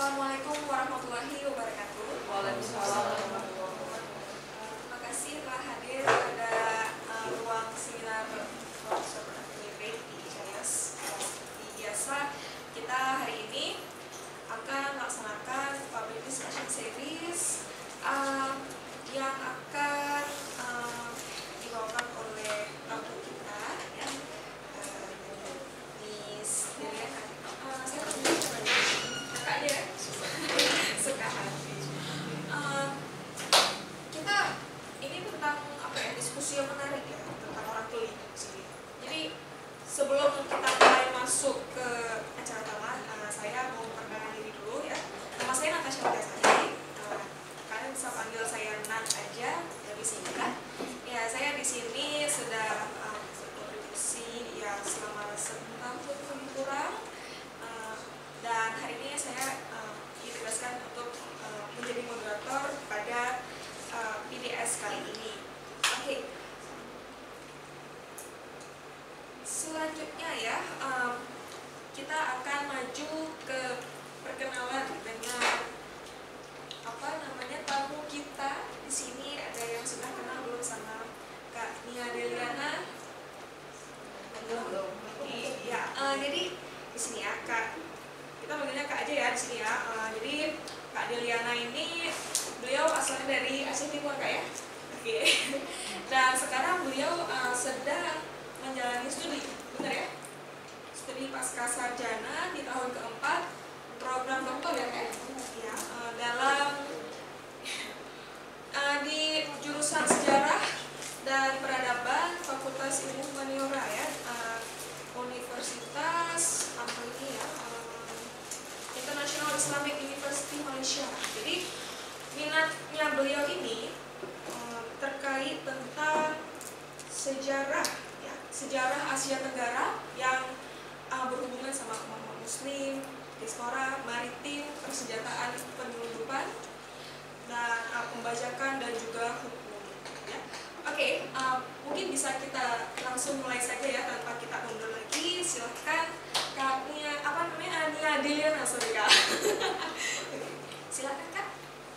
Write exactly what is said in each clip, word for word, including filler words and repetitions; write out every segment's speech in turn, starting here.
Assalamualaikum warahmatullahi wabarakatuh. Waalaikumsalam. Terima kasih telah hadir pada uh, ruang seminar workshop Activate di Carias. Seperti biasa, kita hari ini akan melaksanakan public discussion series uh, yang akan uh, dibawakan oleh tamu kita, ya, uh, Miss Deliana. Uh, saya suka aja ya, suka hati. Uh, kita ini tentang apa ya, diskusi yang menarik ya, tentang orang tuli sini. Jadi sebelum kita mulai masuk ke acara utama, uh, saya mau memperkenalkan diri dulu ya. Nama saya Natasha Widyasari. Uh, kalian bisa panggil saya Nat aja, lebih singkat. Ya, saya di sini sudah uh, berkontribusi ya selama setahun lebih kurang. Dan hari ini saya uh, ditugaskan untuk uh, menjadi moderator pada uh, P D S kali ini. Oke, okay. Selanjutnya ya, um, kita akan maju ke perkenalan dengan apa namanya tamu kita di sini. Ada yang sudah kenal belum sama Kak Nia Deliana? Belum, belum. Iya, uh, jadi di sini ya Kak. Kita panggilnya Kak aja ya di sini ya. Uh, jadi Kak Deliana ini beliau asalnya dari Aceh Timur Kak ya. Oke. Okay. Dan sekarang beliau uh, sedang menjalani studi, benar ya? Studi pasca sarjana di tahun keempat program doktor ya Kak. Ya. Uh, dalam uh, di jurusan sejarah dan peradaban Fakultas Ilmu Humaniora ya. Uh, Universitas apa ini ya? Uh, International Islamic University Malaysia. Jadi minatnya beliau ini um, terkait tentang sejarah, ya, sejarah Asia Tenggara yang uh, berhubungan sama umat Muslim, diaspora, maritim, persenjataan, penyelundupan, dan uh, pembajakan dan juga hukum. Ya. Oke, okay, uh, mungkin bisa kita langsung mulai saja ya tanpa kita mundur lagi. Silahkan Kak Nia, apa namanya, Nia Deliana, sorry Kak. Silahkan Kak.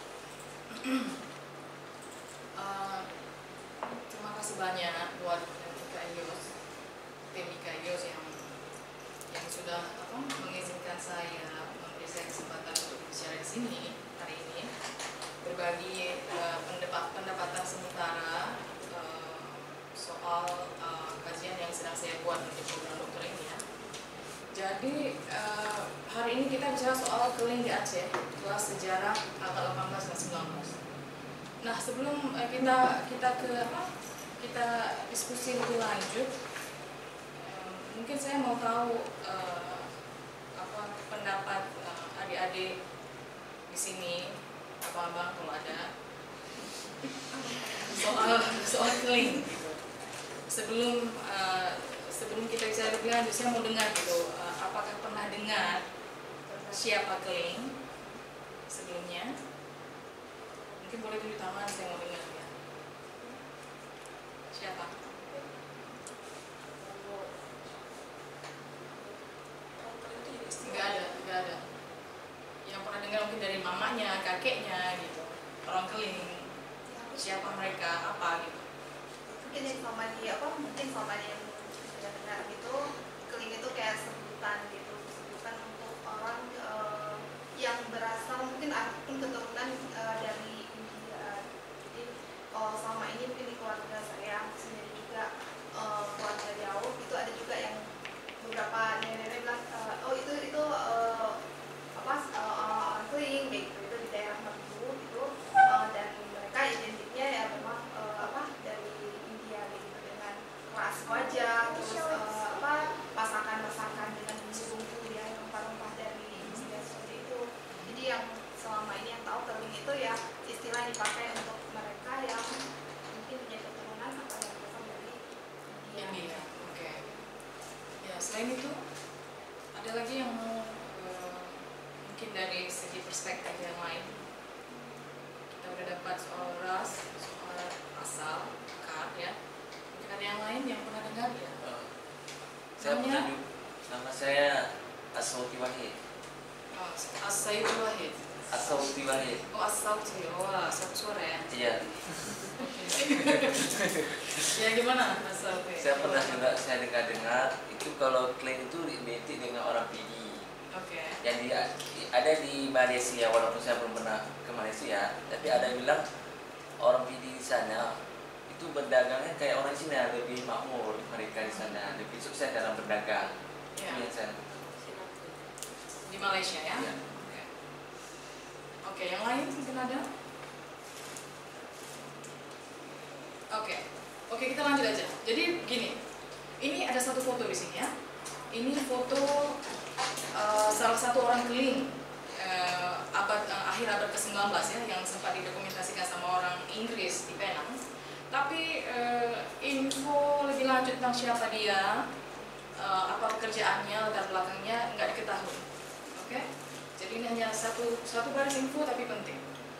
uh, terima kasih banyak buat Ika Yos, tim Ika Yos yang yang sudah apa, mengizinkan saya memberi saya kesempatan untuk bicara di sini hari ini, berbagi uh, pendapat, pendapatan sementara uh, soal uh, kajian yang sedang saya buat untuk program dokter ini ya. Jadi uh, hari ini kita bicara soal keling di Aceh, kelas sejarah abad delapan belas dan sembilan belas. Nah, sebelum uh, kita kita ke apa? Kita diskusi lebih lanjut, uh, mungkin saya mau tahu uh, apa pendapat uh, adik-adik di sini, abang-abang kalau ada, soal soal keling. Sebelum uh, sebelum kita bisa lebih lanjut, saya mau dengar gitu, uh, apakah pernah dengar siapa keling sebelumnya? Mungkin boleh tunjuk tangan, saya mau dengar ya. Siapa? Enggak ada, enggak ada. Yang pernah dengar mungkin dari mamanya, kakeknya gitu. Orang keling. Siapa mereka, apa gitu. Mungkin informasi apa? Mungkin informasi yang sudah dengar gitu. Keling itu kayak sebutan gitu, sebutan untuk orang uh, yang berasal mungkin ataupun keturunan uh, dari India. Jadi kalau selama ini mungkin di keluarga saya sendiri juga uh, keluarga jauh itu ada juga yang beberapa nenek-nenek bilang uh, oh itu itu uh, apa uh, orang keling gitu, itu di daerah Merdu gitu, uh, dan mereka identiknya ya memang uh, apa dari India gitu, dengan ras wajah, terus uh, apa masakan-masakan dengan bumbu-bumbu ya, rempah-rempah dari India seperti itu. Jadi yang selama ini yang tahu keling itu ya istilah yang dipakai untuk mereka yang mungkin punya keturunan atau yang berasal dari India. India, oke. Okay. Ya, selain itu ada lagi yang mau uh, mungkin dari segi perspektif yang lain. Kita udah dapat soal ras, soal asal, akar ya. Mungkin ada yang lain yang pernah dengar ya? Uh, saya pernah juga. Nama saya Aswati Wahid. Oh, As-Sayuti Wahid. As-Sauti Wahid. Oh, As-Sauti. Oh, satu suara ya. Iya. Ya gimana As-Sauti? Saya pernah juga saya dengar-dengar itu kalau Kling itu identik dengan orang P D. Oke. Yang di, ada di Malaysia, walaupun saya belum pernah ke Malaysia, tapi ada yang bilang orang P D di sana itu berdagangnya kayak orang Cina, lebih makmur mereka di sana, lebih sukses dalam berdagang. Ya. Itu yang saya Di Malaysia ya. ya. Oke. Oke, yang lain mungkin ada? Oke. Oke, kita lanjut aja. Jadi begini. Ini ada satu foto di sini ya. Ini foto uh, salah satu orang keliling uh, abad uh, akhir abad ke sembilan belas ya, yang sempat didokumentasikan sama orang Inggris di Penang. Tapi uh, info lebih lanjut tentang siapa dia, uh, apa pekerjaannya, latar belakangnya nggak diketahui. Oke? Jadi ini hanya satu satu baris info tapi penting.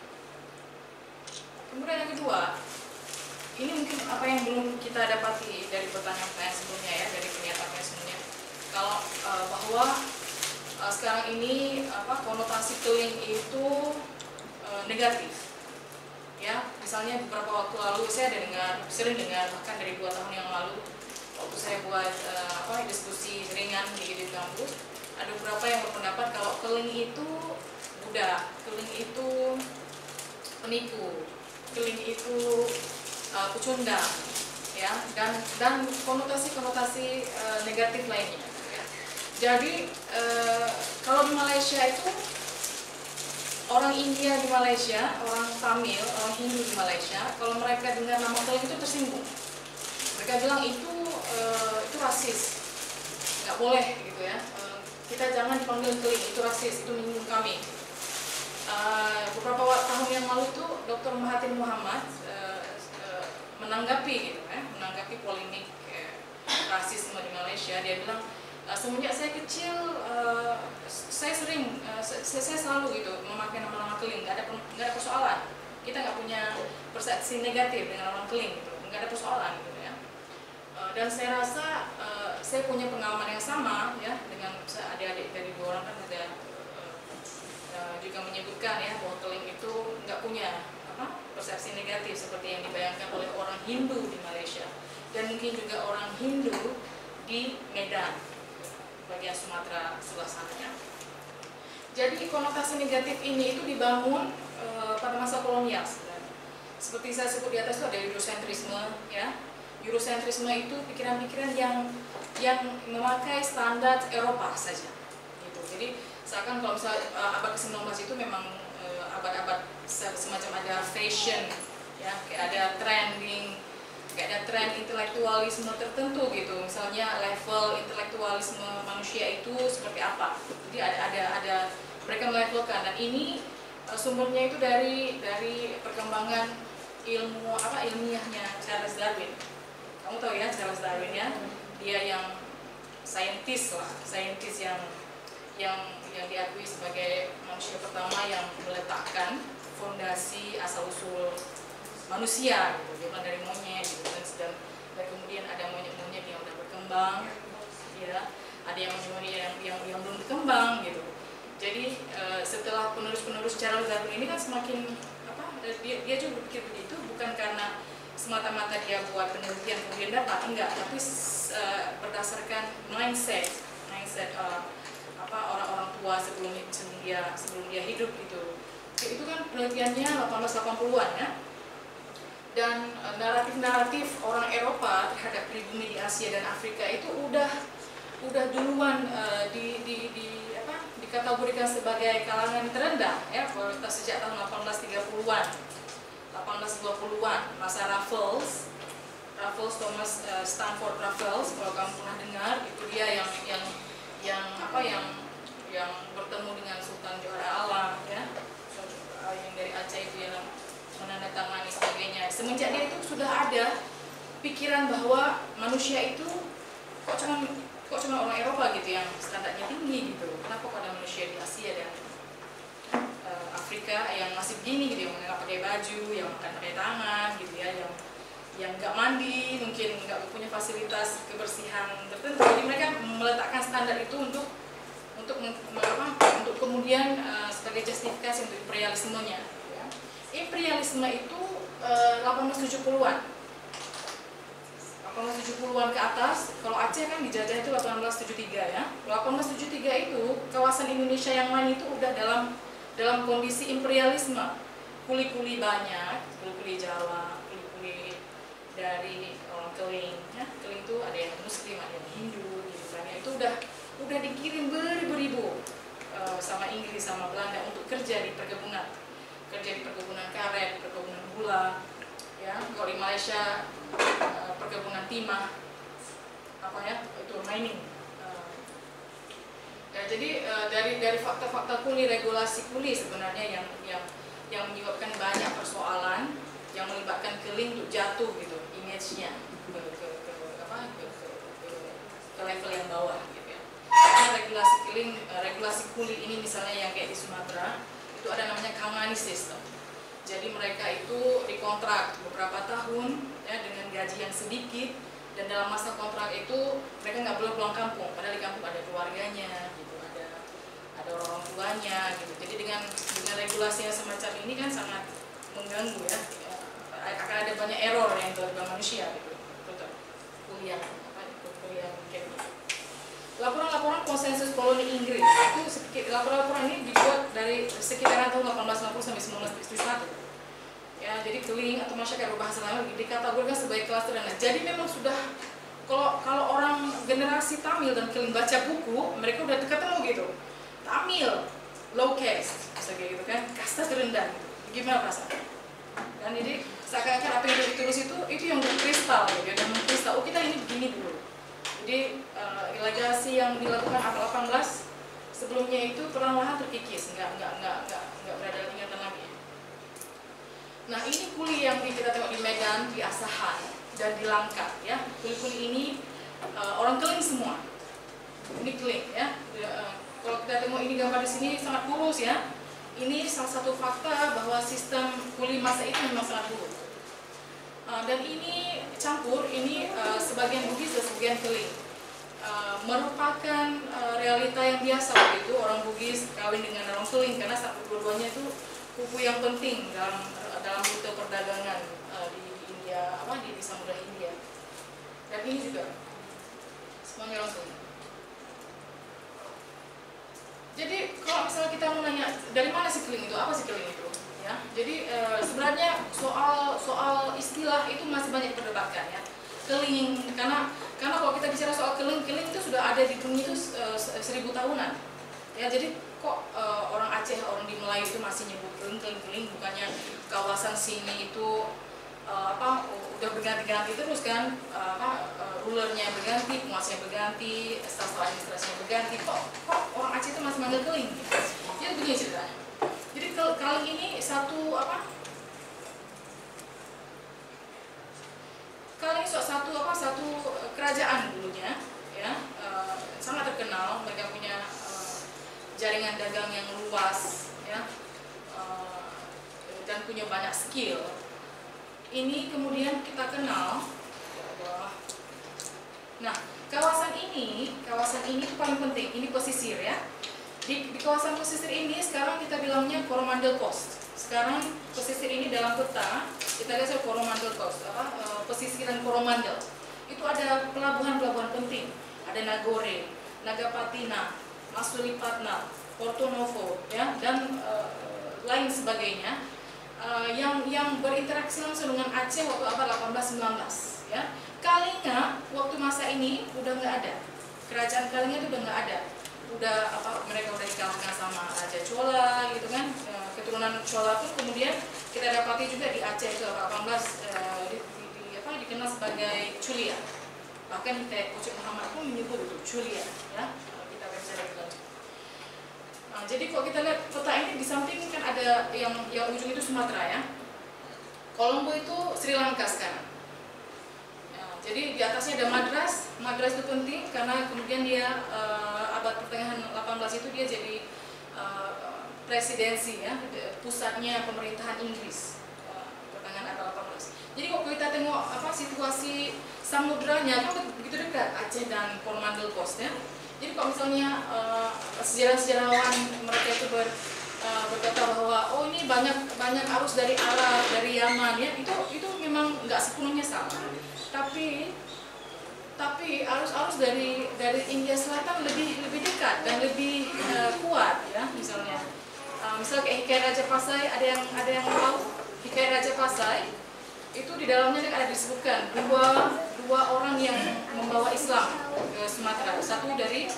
Kemudian yang kedua, ini mungkin apa yang belum kita dapati dari pertanyaan-pertanyaan sebelumnya ya, dari pernyataan sebelumnya. Kalau uh, bahwa uh, sekarang ini apa konotasi keling itu uh, negatif, ya. Misalnya beberapa waktu lalu saya ada dengar, sering dengar bahkan dari dua tahun yang lalu waktu saya buat uh, apa diskusi ringan di, di kampus, ada beberapa yang berpendapat kalau keling itu budak, keling itu penipu, keling itu uh, pecundang, ya, dan dan konotasi-konotasi uh, negatif lainnya. Ya. Jadi uh, kalau di Malaysia itu orang India di Malaysia, orang Tamil, orang Hindu di Malaysia, kalau mereka dengar nama keling itu tersinggung. Mereka bilang itu uh, itu rasis, nggak boleh gitu ya. Uh, kita jangan dipanggil keling, itu rasis, itu menyinggung kami. Uh, beberapa tahun yang lalu itu Doktor Mahathir Muhammad uh, uh, menanggapi gitu ya, menanggapi polemik uh, rasisme di Malaysia. Dia bilang uh, semenjak saya kecil uh, saya sering uh, saya, saya selalu gitu memakai nama-nama keling, nggak ada nggak ada persoalan. Kita nggak punya persepsi negatif dengan orang keling gitu, nggak ada persoalan gitu ya. Uh, dan saya rasa uh, saya punya pengalaman yang sama ya dengan adik-adik dari dua orang kan ada juga menyebutkan ya bahwa keling itu nggak punya apa persepsi negatif seperti yang dibayangkan oleh orang Hindu di Malaysia dan mungkin juga orang Hindu di Medan bagian Sumatera sebelah sana ya. Jadi konotasi negatif ini itu dibangun e, pada masa kolonial sebenarnya. Seperti saya sebut di atas itu ada Eurocentrisme ya. Eurocentrisme itu pikiran-pikiran yang yang memakai standar Eropa saja gitu. Jadi seakan kalau misalnya uh, abad ke sembilan belas itu memang uh, abad-abad semacam ada fashion ya, kayak ada trending, kayak ada tren intelektualisme tertentu gitu. Misalnya level intelektualisme manusia itu seperti apa. Jadi ada ada ada mereka melevelkan dan ini uh, sumbernya itu dari dari perkembangan ilmu apa ilmiahnya Charles Darwin. Kamu tahu ya Charles Darwin ya? Dia yang saintis lah, saintis yang yang yang diakui sebagai manusia pertama yang meletakkan fondasi asal-usul manusia gitu. Dia bilang dari monyet gitu dan, dan, dan kemudian ada monyet-monyet yang udah berkembang ya, ada yang monyet yang, yang yang belum berkembang gitu. Jadi e, setelah penerus-penerus Charles Darwin ini kan semakin apa dia, dia juga berpikir begitu bukan karena semata-mata dia buat penelitian kemudian dapat, enggak, tapi e, berdasarkan mindset mindset e, apa orang-orang tua sebelum sebelum dia sebelum dia hidup gitu. Itu kan penelitiannya delapan belas delapan puluhan ya. Dan naratif-naratif orang Eropa terhadap pribumi di Asia dan Afrika itu udah udah duluan uh, di, di, di apa dikategorikan sebagai kalangan terendah ya sejak tahun delapan belas tiga puluhan, delapan belas dua puluhan, masa Raffles, Raffles Thomas uh, Stanford Raffles kalau kamu pernah dengar, itu dia yang yang yang apa yang yang bertemu dengan Sultan Johor Alam ya, yang dari Aceh itu yang menandatangani sebagainya. Semenjak dia itu sudah ada pikiran bahwa manusia itu kok cuma kok cuma orang Eropa gitu yang standarnya tinggi gitu. Kenapa kok ada manusia di Asia dan uh, Afrika yang masih begini gitu, yang nggak pakai baju, yang makan pakai tangan gitu ya, yang yang nggak mandi, mungkin nggak punya fasilitas kebersihan tertentu. Jadi mereka meletakkan standar itu untuk untuk apa, untuk kemudian uh, sebagai justifikasi untuk imperialismenya. Ya. Imperialisme itu uh, delapan belas tujuh puluhan. delapan belas tujuh puluhan ke atas, kalau Aceh kan dijajah itu delapan belas tujuh puluh tiga ya. delapan belas tujuh puluh tiga itu kawasan Indonesia yang lain itu udah dalam dalam kondisi imperialisme. Kuli-kuli banyak, kuli-kuli Jawa, kuli-kuli dari orang Keling ya. Keling itu ada yang Muslim, ada yang Hindu gitu kan. Ya, itu udah udah dikirim beribu-ribu uh, sama Inggris sama Belanda untuk kerja di perkebunan. Kerja di perkebunan karet, perkebunan gula. Ya, kalau di Malaysia uh, perkebunan timah, apa ya, itu mining. Uh, ya, jadi uh, dari dari fakta-fakta kuli, regulasi kuli sebenarnya yang yang yang menyebabkan banyak persoalan yang melibatkan Keling untuk jatuh gitu, image-nya ke ke, ke apa ke, ke, ke, ke level yang bawah gitu ya. Karena regulasi Keling, uh, regulasi kuli ini misalnya yang kayak di Sumatera itu ada namanya Kamani system. Jadi mereka itu dikontrak beberapa tahun ya, dengan gaji yang sedikit, dan dalam masa kontrak itu mereka nggak boleh pulang kampung, padahal di kampung ada keluarganya, gitu, ada ada orang tuanya, gitu. Jadi dengan dengan regulasi yang semacam ini kan sangat mengganggu ya, akan ada banyak error yang dilakukan manusia, gitu, betul. Kuliah, apa kuliah kayak gitu. Laporan-laporan konsensus koloni Inggris itu laporan-laporan ini dibuat dari sekitaran tahun delapan belas enam puluh sampai sembilan belas tujuh puluh satu. Ya, jadi Keling atau masyarakat berbahasa lain dikategorikan sebagai klaster dan lain. Jadi memang sudah kalau kalau orang generasi Tamil dan Keling baca buku, mereka udah ketemu gitu. Tamil, low caste, bisa kayak gitu kan, kasta terendah gitu. Gimana perasaan? Dan jadi seakan-akan apa yang ditulis itu itu yang kristal gitu, dan mengkristal. Oh, kita ini begini dulu. Jadi uh, legasi yang dilakukan abad delapan belas sebelumnya itu perlahan-lahan terkikis, nggak nggak nggak nggak nggak berada di ingatan lagi. Nah, ini kuli yang kita tengok di Medan, di Asahan dan di Langkat ya. Kuli-kuli ini uh, orang Keling semua. Ini Keling ya. Uh, kalau kita tengok ini gambar di sini sangat kurus ya. Ini salah satu fakta bahwa sistem kuli masa itu memang sangat buruk. Uh, dan ini campur, ini uh, sebagian Bugis dan sebagian Keling. Uh, merupakan uh, realita yang biasa waktu itu orang Bugis kawin dengan orang Keling karena dua-duanya itu kuku yang penting dalam uh, dalam rute perdagangan uh, di, di India, apa di, di Samudra India. Dan ini juga semuanya orang Keling. Jadi kalau misalnya kita mau nanya dari mana sih Keling itu, apa sih Keling itu? Ya, jadi e, sebenarnya soal soal istilah itu masih banyak diperdebatkan ya. Keling, karena karena kalau kita bicara soal Keling, Keling itu sudah ada di dunia itu e, seribu tahunan. Ya, jadi kok e, orang Aceh, orang di Melayu itu masih nyebut Keling, Keling, Keling, bukannya kawasan sini itu e, apa udah berganti-ganti terus kan, e, apa e, rulernya berganti, penguasanya berganti, staf administrasinya berganti, kok kok orang Aceh itu masih manggil Keling? Jadi begini ceritanya. Jadi Keling ini satu apa? Keling satu apa? Satu kerajaan dulunya, ya, e, sangat terkenal. Mereka punya e, jaringan dagang yang luas, ya, e, dan punya banyak skill. Ini kemudian kita kenal. Nah, kawasan ini, kawasan ini paling penting. Ini pesisir ya. Di, di kawasan pesisir ini sekarang kita bilangnya Coromandel Coast. Sekarang pesisir ini dalam peta kita lihat Coromandel Coast, apa e, pesisiran Coromandel. Itu ada pelabuhan-pelabuhan penting. Ada Nagore, Nagapatina, Masulipatam, Porto Novo, ya, dan e, lain sebagainya e, yang yang berinteraksi langsung dengan Aceh waktu abad delapan belas sembilan belas. Ya. Kalinga waktu masa ini udah nggak ada. Kerajaan Kalinga itu udah nggak ada. Udah apa mereka udah dikalahkan sama Raja Chola gitu kan, e, keturunan Chola pun kemudian kita dapati juga di Aceh itu delapan belas e, di, di, di, apa dikenal sebagai Chulia, bahkan kayak Kucing Muhammad pun menyebut itu Chulia ya, kita baca dari itu. Nah, jadi kalau kita lihat peta ini di samping kan ada yang yang ujung itu Sumatera ya, Kolombo itu Sri Lanka sekarang. Jadi di atasnya ada Madras. Madras itu penting karena kemudian dia uh, abad pertengahan delapan belas itu dia jadi uh, presidensi ya, pusatnya pemerintahan Inggris uh, pertengahan abad delapan belas. Jadi kalau kita tengok apa situasi samudranya kan begitu dekat Aceh dan Coromandel Coast ya. Jadi kalau misalnya uh, sejarah-sejarawan mereka itu ber, uh, berkata bahwa oh ini banyak banyak arus dari Arab, dari Yaman ya, itu itu memang nggak sepenuhnya salah, tapi tapi arus-arus dari dari India Selatan lebih lebih dekat dan lebih uh, kuat ya. Misalnya uh, misal kayak Hikayat Raja Pasai, ada yang ada yang tahu Hikayat Raja Pasai itu di dalamnya ada disebutkan dua dua orang yang membawa Islam ke Sumatera. Satu dari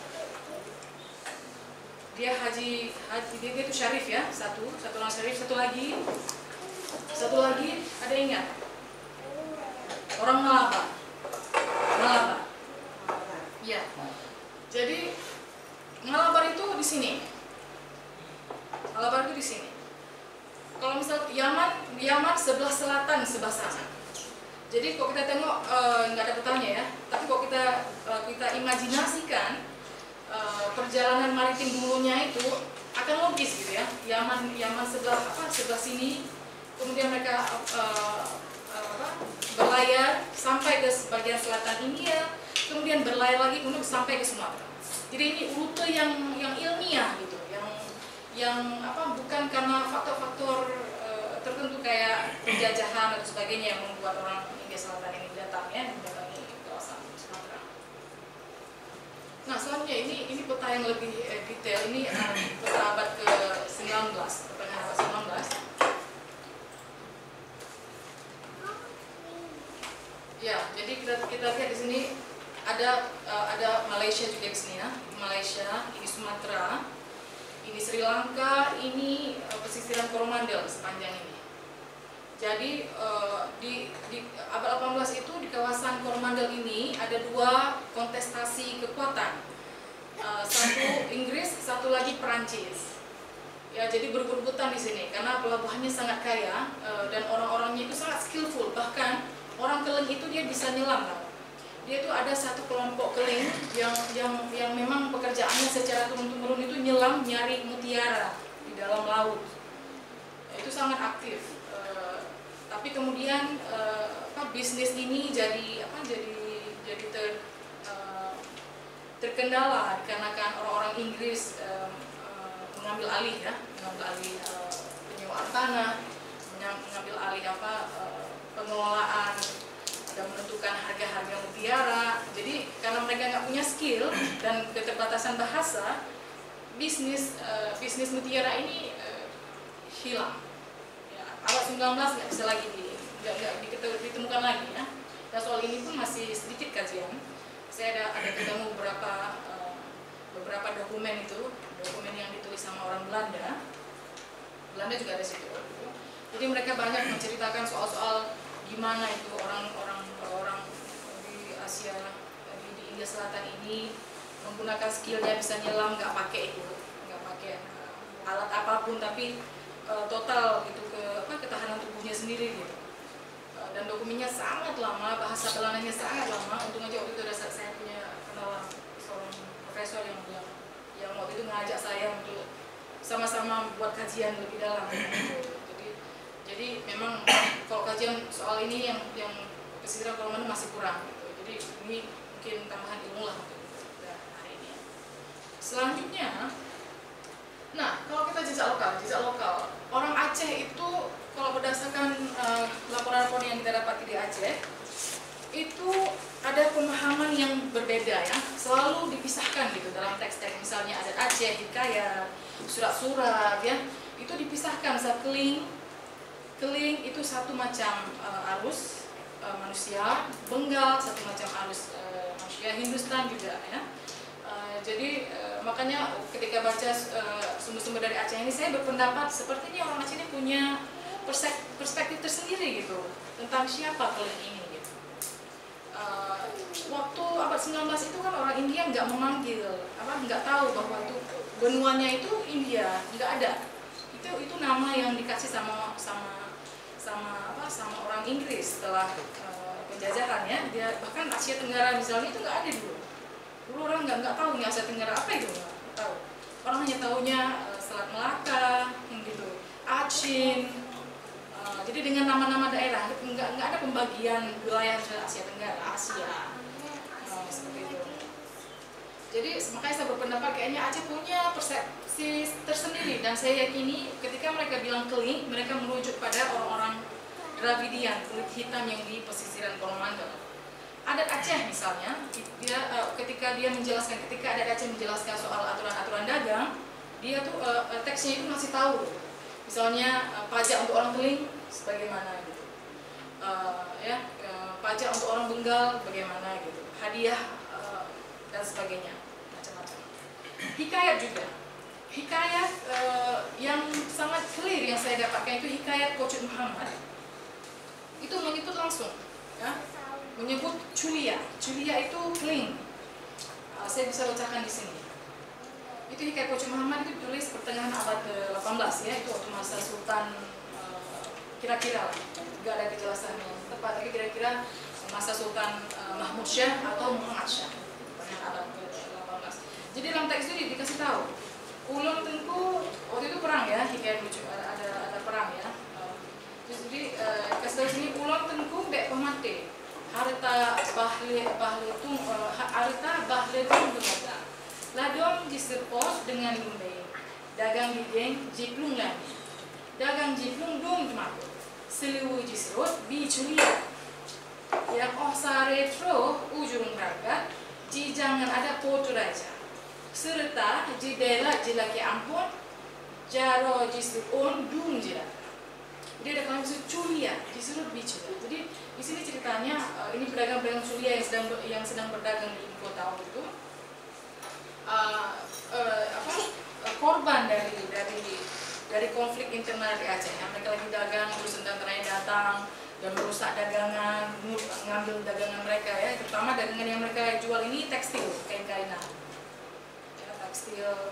dia haji haji dia, dia itu syarif ya, satu satu orang syarif, satu lagi satu lagi ada yang ingat orang Malaba. Malabar. Ya. Jadi Malabar itu di sini. Malabar itu di sini. Kalau misal Yaman, Yaman sebelah selatan sebelah sana. Jadi kalau kita tengok nggak e, ada petanya ya, tapi kalau kita e, kita imajinasikan e, perjalanan maritim dulunya itu akan logis gitu ya. Yaman Yaman sebelah apa? Sebelah sini. Kemudian mereka e, apa, berlayar sampai ke bagian selatan India, kemudian berlayar lagi untuk sampai ke Sumatera. Jadi ini rute yang yang ilmiah gitu, yang yang apa bukan karena faktor-faktor e, tertentu kayak penjajahan atau sebagainya yang membuat orang India Selatan ini datang ya, mendatangi kawasan Sumatera. Nah selanjutnya ini ini peta yang lebih eh, detail, ini eh, peta abad ke sembilan belas, pertengahan abad sembilan belas. Ya, jadi kita, kita lihat di sini ada uh, ada Malaysia juga di sini ya. Malaysia, ini Sumatera, ini Sri Lanka, ini uh, pesisiran Coromandel sepanjang ini. Jadi uh, di, di abad delapan belas itu di kawasan Coromandel ini ada dua kontestasi kekuatan. Uh, satu Inggris, satu lagi Perancis. Ya, jadi berebut-rebutan di sini karena pelabuhannya sangat kaya uh, dan orang-orangnya itu sangat skillful, bahkan orang Keling itu dia bisa nyelam kan? Dia itu ada satu kelompok Keling yang yang yang memang pekerjaannya secara turun-temurun itu nyelam nyari mutiara di dalam laut. Itu sangat aktif. E, tapi kemudian e, apa bisnis ini jadi apa jadi jadi ter e, terkendala dikarenakan orang-orang Inggris e, e, mengambil alih ya, mengambil alih e, penyewaan tanah, mengambil alih apa e, pengelolaan dan menentukan harga-harga mutiara. Jadi karena mereka nggak punya skill dan keterbatasan bahasa, bisnis uh, bisnis mutiara ini uh, hilang. Ya, abad sembilan belas nggak bisa lagi di, nggak, nggak ditemukan lagi ya. Dan soal ini pun masih sedikit kajian. Saya ada ada ketemu beberapa uh, beberapa dokumen itu, dokumen yang ditulis sama orang Belanda. Belanda juga ada situ. Jadi mereka banyak menceritakan soal-soal gimana itu orang-orang orang di Asia di, di India Selatan ini menggunakan skillnya bisa nyelam, nggak pakai itu, nggak pakai uh, alat apapun, tapi uh, total gitu ke apa ketahanan tubuhnya sendiri gitu. Uh, dan dokumennya sangat lama, bahasa Belandanya sangat lama. Untung aja waktu itu ada saya punya kenalan seorang profesor yang yang yang waktu itu ngajak saya untuk sama-sama buat kajian lebih dalam gitu. Jadi memang kalau kajian soal ini yang yang pesisiran Coromandel masih kurang gitu. Jadi ini mungkin tambahan ilmu lah untuk hari ini. Selanjutnya, nah kalau kita jejak lokal, jejak lokal orang Aceh itu kalau berdasarkan uh, laporan-laporan yang kita dapati di Aceh itu ada pemahaman yang berbeda ya, selalu dipisahkan gitu dalam teks-teks. Misalnya ada Aceh, Hikayat, surat-surat ya, itu dipisahkan. Misal Keling Keling itu satu macam uh, arus uh, manusia, Bengal satu macam arus uh, manusia, Hindustan juga ya. Uh, jadi uh, makanya ketika baca sumber-sumber uh, dari Aceh ini, saya berpendapat sepertinya orang Aceh ini punya perspektif tersendiri gitu tentang siapa Keling ini gitu. Uh, waktu abad sembilan belas itu kan orang India nggak memanggil, apa nggak tahu bahwa itu benuanya itu India, nggak ada. Itu itu nama yang dikasih sama sama sama apa sama orang Inggris setelah uh, penjajahan ya. Dia bahkan Asia Tenggara misalnya itu nggak ada dulu. Dulu orang nggak nggak tahu nih Asia Tenggara apa itu, nggak tahu. Orang hanya tahunya uh, Selat Melaka, yang gitu, Achin. Uh, jadi dengan nama-nama daerah nggak nggak ada pembagian wilayah Asia Tenggara, Asia uh, seperti itu. Jadi makanya saya berpendapat kayaknya Aceh punya persepsi tersendiri, dan saya yakini ketika mereka bilang keling, mereka merujuk pada orang-orang Dravidian, kulit hitam yang di pesisiran Coromandel. Adat Aceh misalnya, dia uh, ketika dia menjelaskan, ketika adat Aceh menjelaskan soal aturan-aturan dagang, dia tuh uh, teksnya itu masih tahu. Misalnya uh, pajak untuk orang keling sebagaimana gitu. Uh, ya, uh, pajak untuk orang Bengal bagaimana gitu. Hadiah uh, dan sebagainya, macam-macam. Hikayat juga. Hikayat uh, yang sangat clear yang saya dapatkan itu hikayat Kocut Muhammad. Itu menyebut langsung, ya, menyebut Culia. Culia itu keling. Uh, saya bisa bacakan di sini. Itu hikayat Kocut Muhammad itu ditulis pertengahan abad ke delapan belas, ya, itu waktu masa Sultan uh, kira-kira, nggak ada kejelasan yang tepat, tapi kira-kira masa Sultan uh, Mahmud Syah atau Muhammad Syah, pertengahan abad ke delapan belas. Jadi dalam teks itu dikasih tahu, Ulun Tengku waktu itu perang, ya, hikayat lucu, ada ada perang, ya. Jadi uh, kasih tahu sini Ulun Tengku dek pemate, harta bahle bahle tung uh, harta bahle tung berada, ladong disepos dengan lumbe, dagang digeng jiplung lagi, dagang jiplung dong jemaku, seliwu jisrot bi culia, yang oh sare tro ujung ragat, ji jangan ada potu raja, serta ji dela ji laki ampun, jaro jisrot dung jila. Dia ada kalimat culia, disuruh bicara. Jadi di sini ceritanya uh, ini pedagang-pedagang culia yang sedang yang sedang berdagang di ibu kota waktu itu, uh, uh, apa uh, korban dari dari dari konflik internal di Aceh. Ya, mereka lagi dagang, terus tentaranya datang dan merusak dagangan, ngambil dagangan mereka, ya. Terutama dagangan yang mereka jual ini tekstil, kain-kainan, ya, tekstil.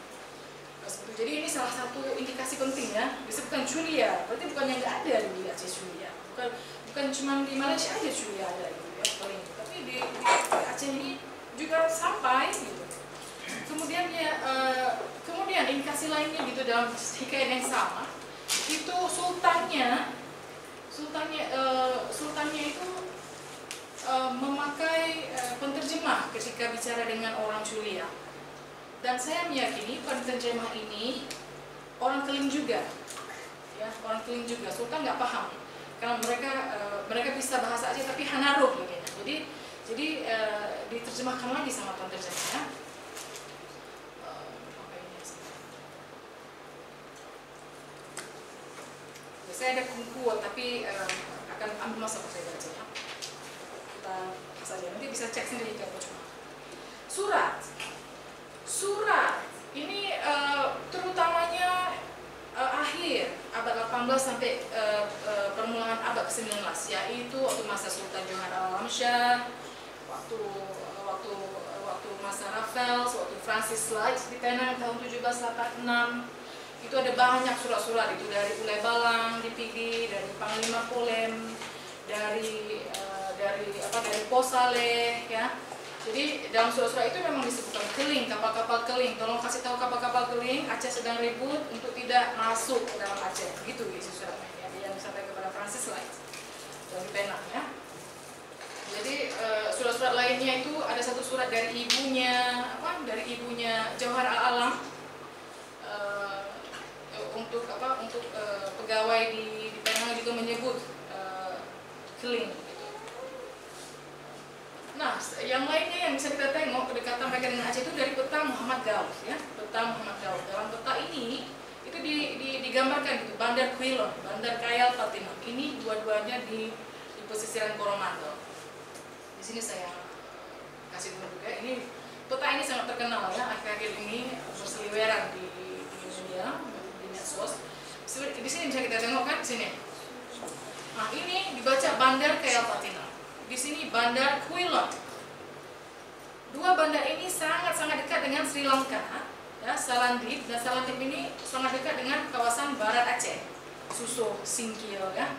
Jadi ini salah satu indikasi penting, ya, disebutkan culia, berarti bukan yang nggak ada di Aceh culia, bukan bukan cuma di Malaysia aja culia ada gitu, ya, paling, tapi di, di Aceh ini juga sampai gitu. Kemudian ya uh, kemudian indikasi lainnya gitu dalam hikayat yang sama, itu sultannya sultannya uh, sultannya itu uh, memakai uh, penterjemah ketika bicara dengan orang culia. Dan saya meyakini penterjemah ini orang keling juga, ya, orang keling juga. Sultan nggak paham karena mereka uh, mereka bisa bahasa Aceh tapi hanaruh begini. Jadi jadi uh, diterjemahkan lagi sama penterjemahnya. Uh, apa ini? Ya, saya ada kuat tapi uh, akan ambil masa untuk saya baca, ya. Kita saja nanti bisa cek sendiri kalau cuma surat. Surat ini uh, terutamanya uh, akhir abad delapan belas sampai uh, uh, permulaan abad ke sembilan belas, yaitu waktu masa Sultan Johor Alamsyah, waktu uh, waktu uh, waktu masa Raffles, waktu Francis Light di Penang tahun tujuh belas delapan puluh enam. Itu ada banyak surat-surat itu dari Ulay Balang di P D, dari Panglima Polem, dari uh, dari apa dari Posaleh, ya. Jadi dalam surat-surat itu memang disebutkan keling, kapal-kapal keling. Tolong kasih tahu kapal-kapal keling, Aceh sedang ribut untuk tidak masuk ke dalam Aceh. Begitu isi suratnya, ya, yang disampaikan kepada Francis Light dari Penang, ya. Jadi surat-surat lainnya itu ada satu surat dari ibunya, apa? Dari ibunya Johor Al-Alam uh, untuk apa? Untuk uh, pegawai di, di Penang juga menyebut uh, keling. Nah, yang lainnya yang bisa kita tengok kedekatan mereka dengan Aceh itu dari peta Muhammad Gaus, ya, peta Muhammad Gaus. Dalam peta ini itu di, di, digambarkan gitu, Bandar Quilon, Bandar Kayal Fatimah. Ini dua-duanya di, di pesisiran Coromandel. Di sini saya kasih dulu juga. Ini peta ini sangat terkenal, ya, akhir-akhir ini berseliweran di, di media, di medsos. Di sini bisa kita tengok kan, di sini. Nah, ini dibaca Bandar Kayal Fatimah. Di sini Bandar Quilon. Dua bandar ini sangat-sangat dekat dengan Sri Lanka, ya, Salandip, dan Salandip ini sangat dekat dengan kawasan barat Aceh, Susoh, Singkil, ya.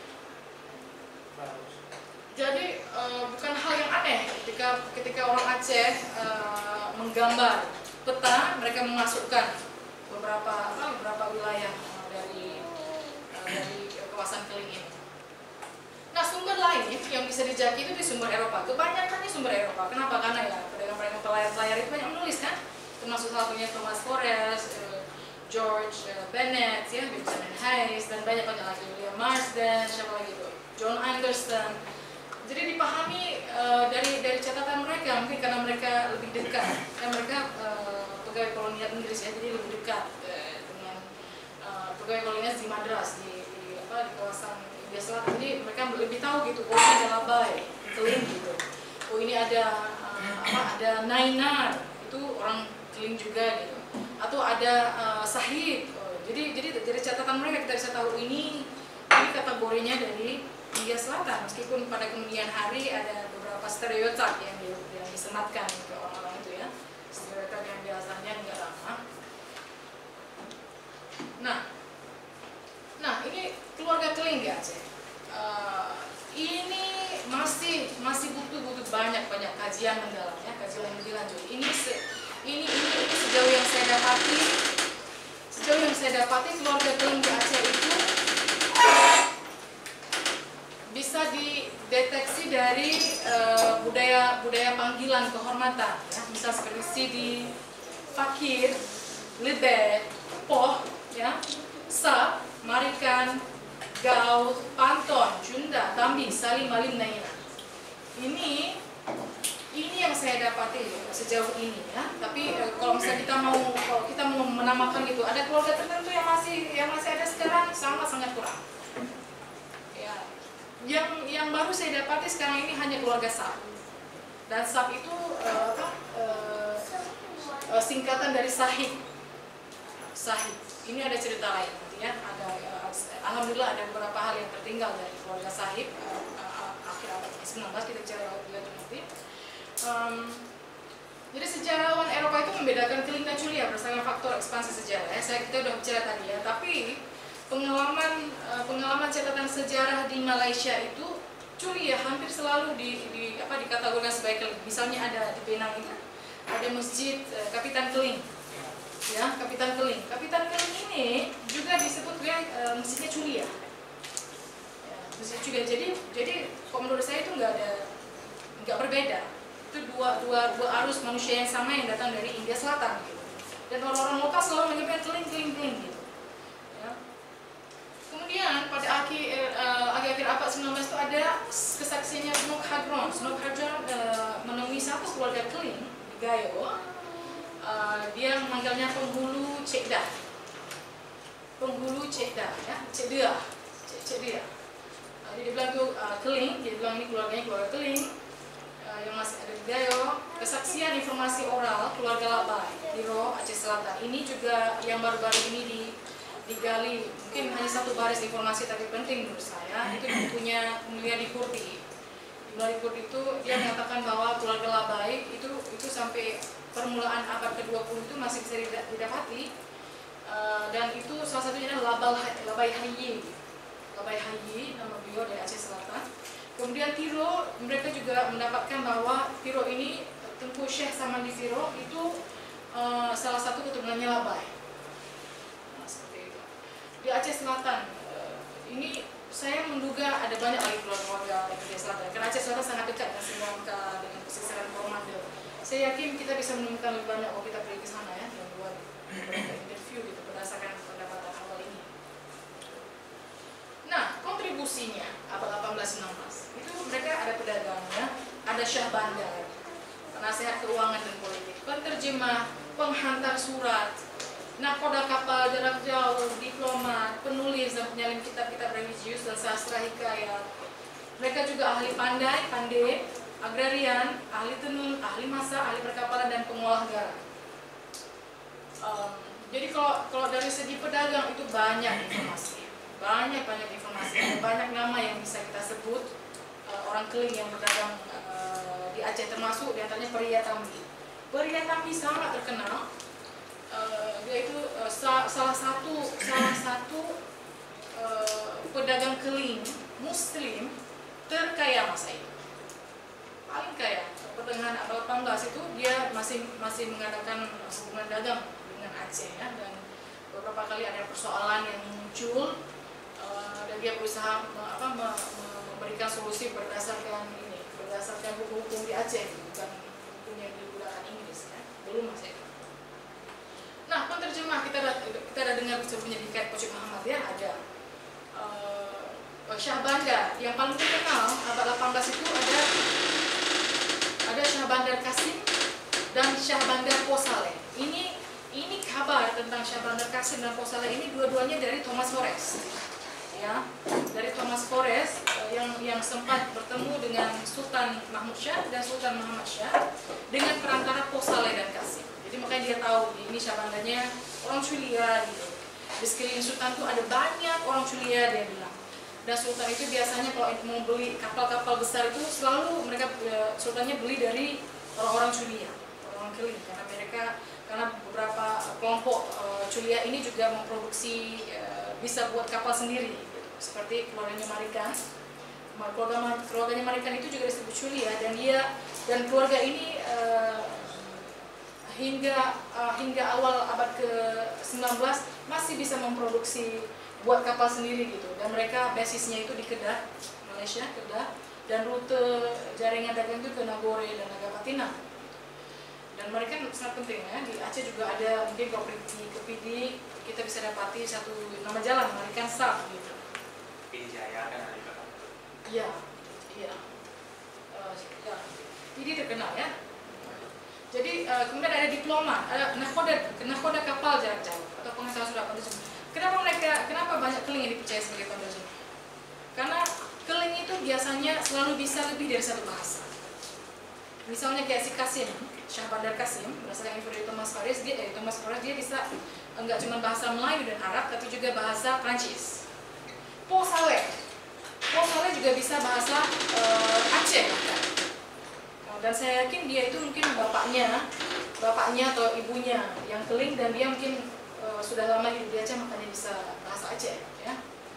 Jadi e, bukan hal yang aneh ketika ketika orang Aceh e, menggambar peta, mereka memasukkan beberapa apa, beberapa wilayah dari e, dari kawasan keling ini. Nah, sumber lain yang bisa dijaki itu di sumber Eropa. Kebanyakannya sumber Eropa. Kenapa? Karena ya pedagang-pedagang pelayar-pelayar itu banyak menulis kan, termasuk salah satunya Thomas Forrest, uh, George uh, Bennett, ya, Benjamin Hayes, dan banyak banyak lagi, William Marsden, siapa lagi itu, John Anderson. Jadi dipahami uh, dari dari catatan mereka, mungkin karena mereka lebih dekat, kan mereka uh, pegawai kolonial Inggris ya, jadi lebih dekat uh, dengan uh, pegawai kolonial di Madras, di, di apa di kawasan India Selatan. Jadi mereka lebih tahu gitu, oh ini ada Labai, Keling gitu. Oh ini ada uh, apa ada Nainar, itu orang Keling juga gitu. Atau ada uh, Sahid. Oh, jadi jadi dari catatan mereka kita bisa tahu ini ini kategorinya dari India Selatan, meskipun pada kemudian hari ada beberapa stereotip yang, di, yang disematkan ke orang-orang itu ya, stereotip yang biasanya nggak ramah. Nah, nah ini keluarga Keling ya, Aceh. Uh, ini masih masih butuh butuh banyak banyak kajian mendalam ya, kajian yang lebih lanjut. Ini se, ini, ini ini sejauh yang saya dapati, sejauh yang saya dapati keluarga Keling di Aceh itu bisa dideteksi dari uh, budaya budaya panggilan kehormatan ya, misal seperti Sidi, Fakir, Lebe, Poh, ya, Sab, Marikan, Gau, Panton, Junda, Tambi, Salim, Malim, Naina. Ini ini yang saya dapati sejauh ini ya. Tapi uh, kalau misalnya kita mau kalau kita mau menamakan gitu, ada keluarga tertentu yang masih yang masih ada sekarang sangat sangat kurang. Yang yang baru saya dapati sekarang ini hanya keluarga Sab, dan Sab itu uh, apa, uh, uh, singkatan dari Sahid. Sahid. Ini ada cerita lain, ya. Ada uh, alhamdulillah ada beberapa hal yang tertinggal dari keluarga Sahid uh, uh, akhir abad sembilan belas, kita bicara lebih nanti. Um, jadi sejarawan Eropa itu membedakan Keling dan Culia berdasarkan faktor ekspansi sejarah. Ya. Saya kita udah bicara tadi ya, tapi pengalaman pengalaman catatan sejarah di Malaysia itu Culia hampir selalu di, di apa dikategorikan sebagai Keling. Misalnya ada di Penang itu ada masjid uh, Kapitan Keling, ya Kapitan Keling. Kapitan Keling ini juga disebut ya, uh, masjidnya Culia. Ya, masjid Culia. Jadi jadi kalau menurut saya itu nggak ada nggak berbeda. Itu dua dua dua arus manusia yang sama yang datang dari India Selatan gitu. Dan orang-orang lokal selalu menyebutnya Keling Keling Keling gitu. Kemudian pada akhir uh, akhir-akhir abad sembilan belas itu ada kesaksiannya Snok Hadron. Snok Hadron uh, menemui satu keluarga Keling di Gayo. Uh, dia memanggilnya penghulu Cekdah. Penghulu Cekdah, ya, Cekdah, Cekdah. Uh, dia bilang itu uh, Keling, dia bilang ini keluarganya keluarga Keling uh, yang masih ada di Gayo. Kesaksian informasi oral keluarga Labai di Ro, Aceh Selatan. Ini juga yang baru-baru ini di digali, mungkin hanya satu baris informasi tapi penting menurut saya, itu punya Mulia di Kurdi. Mulia di Kurdi itu dia mengatakan bahwa keluarga Labai itu itu sampai permulaan abad ke dua puluh itu masih bisa didapati, uh, dan itu salah satunya adalah Labai Hayyi. Labai Hayyi nama beliau dari Aceh Selatan. Kemudian Tiro, mereka juga mendapatkan bahwa Tiro ini, Tengku Syekh Samandi Tiro itu uh, salah satu keturunannya Labai. Di Aceh Selatan ini saya menduga ada banyak lagi keluarga di Aceh Selatan, karena Aceh Selatan sangat dekat dengan Sri Lanka, dengan pesisiran Coromandel. Saya yakin kita bisa menemukan lebih banyak kalau kita pergi ke sana ya, dan buat beberapa interview gitu berdasarkan pendapatan awal ini. Nah, kontribusinya abad delapan belas sembilan belas itu mereka ada pedagangnya, ada Syah Bandar, penasehat keuangan dan politik, penterjemah, penghantar surat, nakoda kapal jarak jauh, diplomat, penulis dan penyalin kitab-kitab religius dan sastra hikayat. Mereka juga ahli pandai, pandai, agrarian, ahli tenun, ahli masak, ahli perkapalan dan pengolah garam. Um, jadi kalau kalau dari segi pedagang itu banyak informasi, banyak banyak informasi, ada banyak nama yang bisa kita sebut uh, orang Keling yang berdagang uh, di Aceh, termasuk diantaranya Peria Tambi. Peria Tambi sangat terkenal. Uh, dia itu uh, sa salah satu salah satu uh, pedagang Keling Muslim terkaya masa itu, paling kaya. Pertengahan abad delapan belas itu dia masih masih mengadakan hubungan dagang dengan Aceh ya, dan beberapa kali ada persoalan yang muncul uh, dan dia berusaha me, apa, me, me, memberikan solusi berdasarkan ini, berdasarkan hukum-hukum di Aceh, bukan hukum yang digunakan Inggris, ya. Belum masih. Nah, penerjemah kita ada, kita ada dengar sebelumnya di Kiai Pocok Muhammad ya, ada uh, Syah Bandar yang paling terkenal abad delapan belas itu ada ada Syah Bandar Qasim dan Syah Bandar Posaleh. Ini ini kabar tentang Syah Bandar Qasim dan Posaleh ini dua-duanya dari Thomas Forrest. Ya, dari Thomas Forrest yang yang sempat bertemu dengan Sultan Mahmud Syah dan Sultan Muhammad Syah dengan perantara Posaleh dan Qasim. Jadi makanya dia tahu ini Syah Bandarnya orang Culia gitu. Di sekeliling Sultan itu ada banyak orang Culia dia bilang. Dan Sultan itu biasanya kalau mau beli kapal-kapal besar itu selalu mereka Sultannya beli dari orang-orang Culia, orang keling karena mereka karena beberapa kelompok uh, Culia ini juga memproduksi uh, bisa buat kapal sendiri gitu. Seperti keluarganya Marikan. Keluarga keluarganya Marikan itu juga disebut Culia dan dia dan keluarga ini uh, hingga uh, hingga awal abad ke sembilan belas masih bisa memproduksi buat kapal sendiri gitu dan mereka basisnya itu di Kedah, Malaysia, Kedah dan rute jaringan dagang itu ke Nagore dan Nagapatina dan mereka sangat penting ya. Di Aceh juga ada mungkin kalau pergi ke Pidi kita bisa dapati satu nama jalan Marikan Saf gitu. Pidi Jaya kan ada juga. Iya, iya. Uh, ya. Pidi terkenal ya. Jadi uh, kemudian ada diploma, ada nakoda, nakoda kapal jarak jauh atau pengetahuan surat penerjemah. Kenapa mereka, kenapa banyak keling yang dipercaya sebagai penerjemah? Karena keling itu biasanya selalu bisa lebih dari satu bahasa. Misalnya kayak si Qasim, Syah Bandar Qasim, berdasarkan info dari Thomas Forrest, dia dari Thomas Forrest dia bisa enggak cuma bahasa Melayu dan Arab, tapi juga bahasa Prancis. Posaleh, Posaleh juga bisa bahasa uh, Aceh bahkan. Dan saya yakin dia itu mungkin bapaknya, bapaknya atau ibunya yang keling dan dia mungkin uh, sudah lama hidup di Aceh makanya bisa bahasa Aceh. Ya.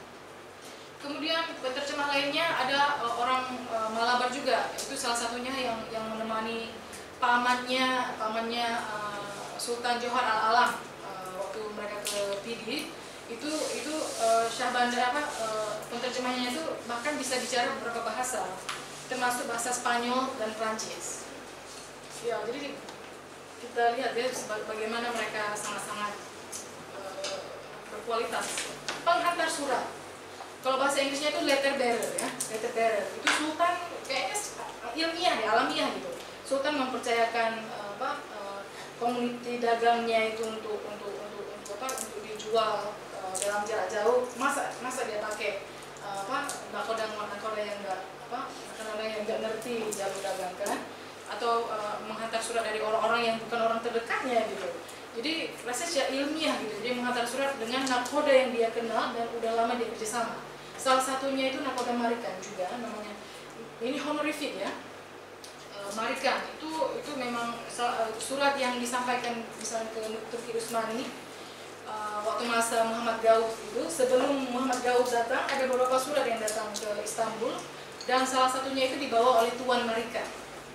Kemudian penerjemah lainnya ada uh, orang uh, Malabar juga, itu salah satunya yang yang menemani pamannya, pamannya uh, Sultan Johor Al Alam uh, waktu mereka ke Pidi. Itu itu uh, Syah Bandar apa uh, penerjemahnya itu bahkan bisa bicara beberapa bahasa, termasuk bahasa Spanyol dan Prancis. Ya, jadi kita lihat ya bagaimana mereka sangat-sangat uh, berkualitas. Penghantar surat. Kalau bahasa Inggrisnya itu letter bearer ya, letter bearer. Itu Sultan kayaknya ilmiah deh, alamiah gitu. Sultan mempercayakan uh, apa uh, komuniti dagangnya itu untuk untuk untuk untuk apa untuk dijual uh, dalam jarak jauh. Masa masa dia pakai uh, apa nakoda nakoda yang enggak apa karena yang nggak ngerti jalur dagang kan atau uh, menghantar surat dari orang-orang yang bukan orang terdekatnya gitu. Jadi rasanya secara ilmiah gitu. Jadi menghantar surat dengan nakoda yang dia kenal dan udah lama dia kerjasama. Salah satunya itu nakoda Marikan juga namanya. Ini honorific ya. Uh, Marikan itu itu memang uh, surat yang disampaikan misalnya ke Turki Utsmani uh, waktu masa Muhammad Gaud itu sebelum Muhammad Gaud datang ada beberapa surat yang datang ke Istanbul. Dan salah satunya itu dibawa oleh Tuan Marikan.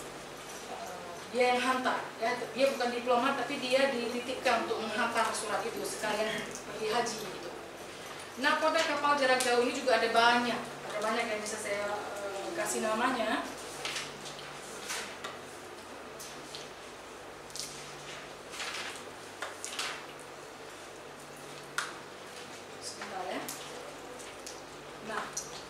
Dia yang hantar, ya. Dia bukan diplomat tapi dia dititipkan untuk menghantar surat itu sekalian pergi haji gitu. Nakoda kapal jarak jauh ini juga ada banyak, ada banyak yang bisa saya uh, kasih namanya. Sebentar ya. Nah.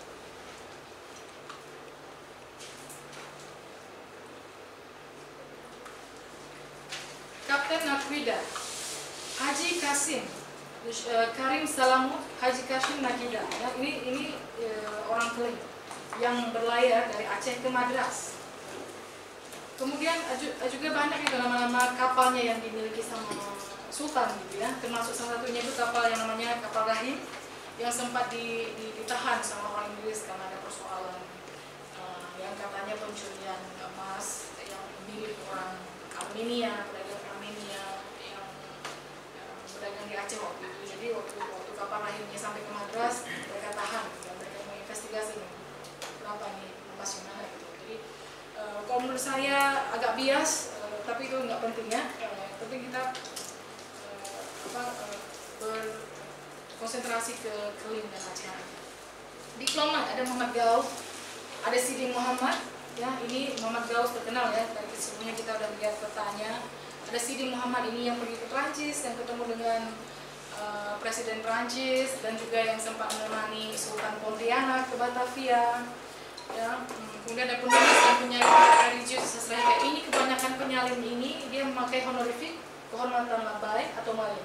Kapten Nakwida, Haji Qasim, uh, Karim Salamut, Haji Qasim Nakida. Ya, ini ini uh, orang keling yang berlayar dari Aceh ke Madras. Kemudian uh, juga banyak itu nama-nama kapalnya yang dimiliki sama Sultan gitu ya. Termasuk salah satunya itu kapal yang namanya kapal Rahim yang sempat di, di, ditahan sama orang Inggris karena ada persoalan uh, yang katanya pencurian emas yang milik orang Armenia, pedagang Armenia yang, yang berdagang di Aceh waktu itu. Jadi waktu waktu kapal Rahimnya sampai ke Madras, mereka tahan dan mereka menginvestigasi kenapa ini lepas gimana gitu. Jadi uh, kalau menurut saya agak bias, uh, tapi itu nggak penting ya. Uh, penting kita uh, apa uh, berkonsentrasi ke keling dan Aceh. Diplomat ada Muhammad Gaud, ada Sidi Muhammad, ya ini Muhammad Gauss terkenal ya, dari sebelumnya kita udah lihat petanya. Ada Sidi Muhammad ini yang pergi ke Prancis, yang ketemu dengan uh, Presiden Prancis, dan juga yang sempat menemani Sultan Pontianak ke Batavia. Ya, kemudian ada penulis yang punya religius sastra kayak ini. Kebanyakan penyalin ini dia memakai honorific kehormatan labai atau malim,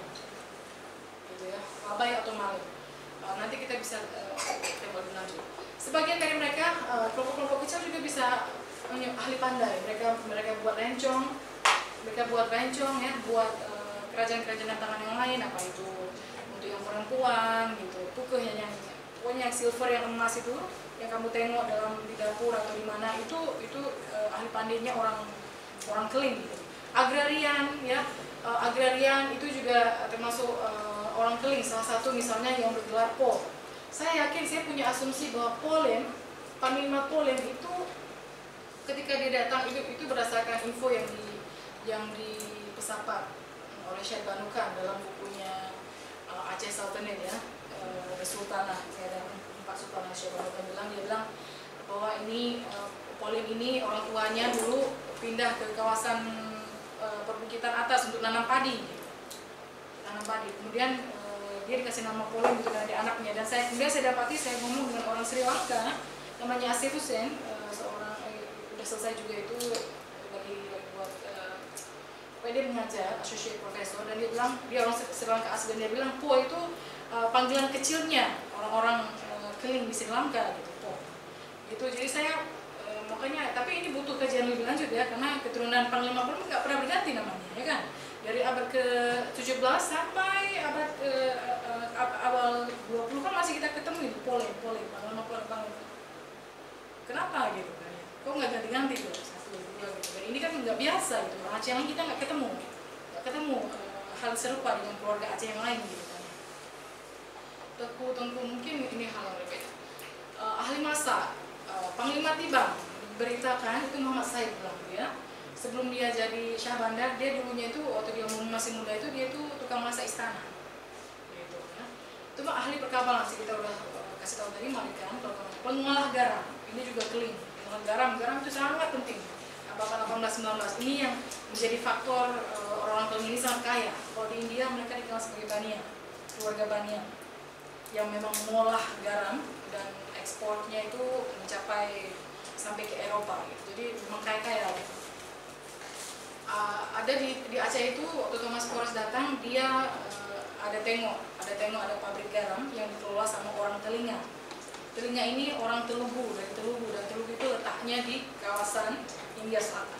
gitu ya, labai atau malim. Uh, nanti kita bisa uh, lebih lanjut. Sebagian dari mereka kelompok-kelompok uh, kecil juga bisa uh, ahli pandai. Mereka mereka buat rencong. Mereka buat rencong ya, buat uh, kerajaan-kerajaan tangan yang lain, apa itu untuk yang perempuan gitu, pukuh yang, yang pokoknya yang silver, yang emas itu, yang kamu tengok dalam di dapur atau di mana itu itu uh, ahli pandainya orang orang keling gitu. Agrarian ya, uh, agrarian itu juga termasuk uh, orang keling. Salah satu misalnya yang bergelar Pol. Saya yakin, saya punya asumsi bahwa Polen, Panglima Polen itu ketika dia datang itu itu berdasarkan info yang di yang dipesapat oleh Syed Banukan dalam bukunya uh, Aceh Sultanate ya, uh, Sultanah ya, dan empat sultanah. Syed Banukan bilang, dia bilang bahwa ini uh, Polen ini orang tuanya dulu pindah ke kawasan uh, perbukitan atas untuk nanam padi, gitu. Nanam padi. Kemudian uh, dia dikasih nama Polen gitu karena dia anaknya. Dan saya kemudian saya dapati, saya ngomong dengan orang Sri Lanka namanya Asif Hussein, uh, seorang eh, udah selesai juga itu bagi buat uh, dia mengajar, associate professor, dan dia bilang, dia orang Sri Lanka asli, dan dia bilang Po itu uh, panggilan kecilnya orang-orang uh, keling di Sri Lanka gitu, Po. Gitu, jadi saya uh, makanya, tapi ini butuh kajian lebih lanjut ya, karena keturunan Panglima Polen nggak pernah berganti namanya, ya kan? Dari abad ke tujuh belas sampai abad ke uh, uh, awal dua puluh kan masih kita ketemu itu Polen, Polen, Panglima Polen, Panglima. Kenapa gitu kan? Kok nggak ganti-ganti tuh? Gitu. Dan ini kan nggak biasa gitu, orang Aceh yang lain kita nggak ketemu, nggak ketemu uh, hal serupa dengan keluarga Aceh yang lain gitu kan. Tengku Tengku mungkin ini hal yang berbeda. Uh, ahli masak, uh, Panglima Tibang diberitakan itu Muhammad Said bilang dia, sebelum dia jadi Syah Bandar, dia dulunya itu waktu dia masih muda itu dia itu tukang masak istana, gitu ya. Itu mah ahli perkapalan sih, kita udah uh, kasih tahu tadi Malikan, pengolah garam, ini juga keling, pengolah garam, garam itu sangat penting. Abad delapan belas sembilan belas ini yang menjadi faktor uh, orang-orang keling ini sangat kaya. Kalau di India mereka dikenal sebagai Bania, keluarga Bania, yang memang mengolah garam dan ekspornya itu mencapai sampai ke Eropa gitu. Jadi memang kaya-kaya gitu. Uh, ada di, di Aceh itu waktu Thomas Forrest datang, dia uh, ada tengok, ada tengok ada pabrik garam yang dikelola sama orang Telinga. Telinga ini orang Telugu, dari Telugu, dan Telugu itu letaknya di kawasan India Selatan.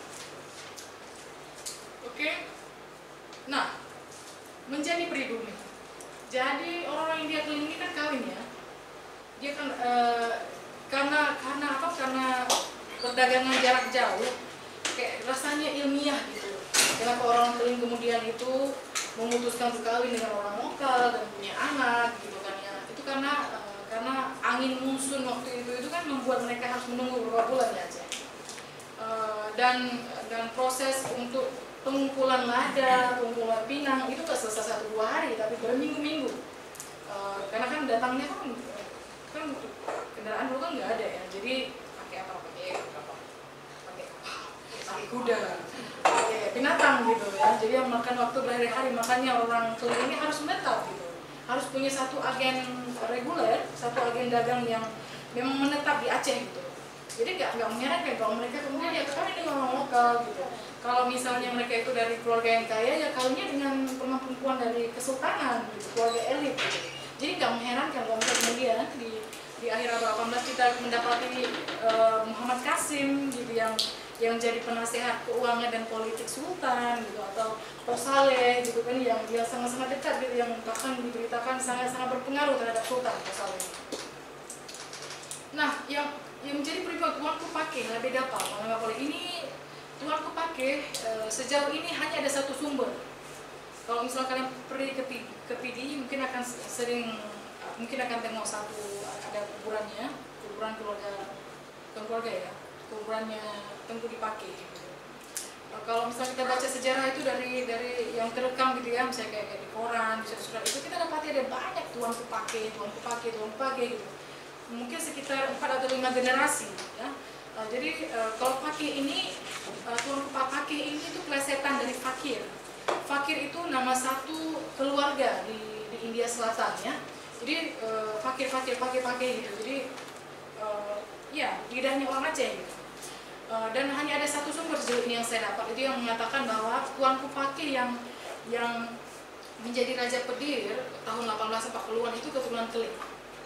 Oke, nah menjadi pribumi. Jadi orang-orang India Keling ini kan kawin ya. Dia kan e, karena karena apa? Karena perdagangan jarak jauh, kayak rasanya ilmiah gitu. Kenapa orang Keling kemudian itu memutuskan untuk kawin dengan orang lokal dan punya anak gitu kan ya? Itu karena e, karena angin monsun waktu itu itu kan membuat mereka harus menunggu beberapa bulan ya Aceh. Uh, dan dan proses untuk pengumpulan lada, pengumpulan pinang itu nggak selesai satu dua hari, tapi berminggu-minggu. Uh, karena kan datangnya kan kan kendaraan dulu kan nggak ada ya, jadi pakai apa? Pakai apa? Pakai pakai kuda, pakai binatang gitu ya. Jadi yang makan waktu berhari-hari, makanya orang Keling ini harus menetap gitu, harus punya satu agen reguler, satu agen dagang yang memang menetap di Aceh gitu. Jadi nggak nggak mengherankan kalau mereka kemudian ya kawin dengan orang lokal gitu. Kalau misalnya mereka itu dari keluarga yang kaya, ya kawinnya dengan perempuan dari kesultanan gitu, keluarga elit gitu. Jadi nggak mengherankan kalau mereka kemudian di di akhir abad delapan belas kita mendapati uh, Muhammad Qasim gitu yang yang jadi penasehat keuangan dan politik sultan gitu, atau Tok Saleh gitu kan, yang dia sangat-sangat dekat gitu, yang bahkan diberitakan sangat-sangat berpengaruh terhadap sultan Tok Saleh. Nah, yang yang menjadi pribadi tuanku pakai lah beda apa? Panglima Polen ini tuanku pakai e, sejauh ini hanya ada satu sumber. Kalau misalnya kalian pergi ke, ke P D I mungkin akan sering mungkin akan tengok satu ada kuburannya, kuburan keluarga keluarga ya, kuburannya Tengku dipakai. Gitu. E, kalau misalnya kita baca sejarah itu dari dari yang terekam gitu ya, misalnya kayak, kayak di koran, di surat-surat itu kita dapati ada banyak tuanku pakai, tuanku pakai, tuanku pakai gitu. mungkin sekitar empat atau lima generasi ya. Uh, jadi uh, kalau fakih ini uh, tuan Pak Fakih ini tuh plesetan dari fakir. Fakir itu nama satu keluarga di, di India Selatan ya. Jadi uh, fakir fakir fakir fakir gitu. Jadi uh, ya lidahnya orang Aceh gitu. Uh, dan hanya ada satu sumber sejauh ini yang saya dapat, itu yang mengatakan bahwa Tuanku Fakih yang yang menjadi Raja Pedir tahun delapan belas empat puluhan itu keturunan Keling.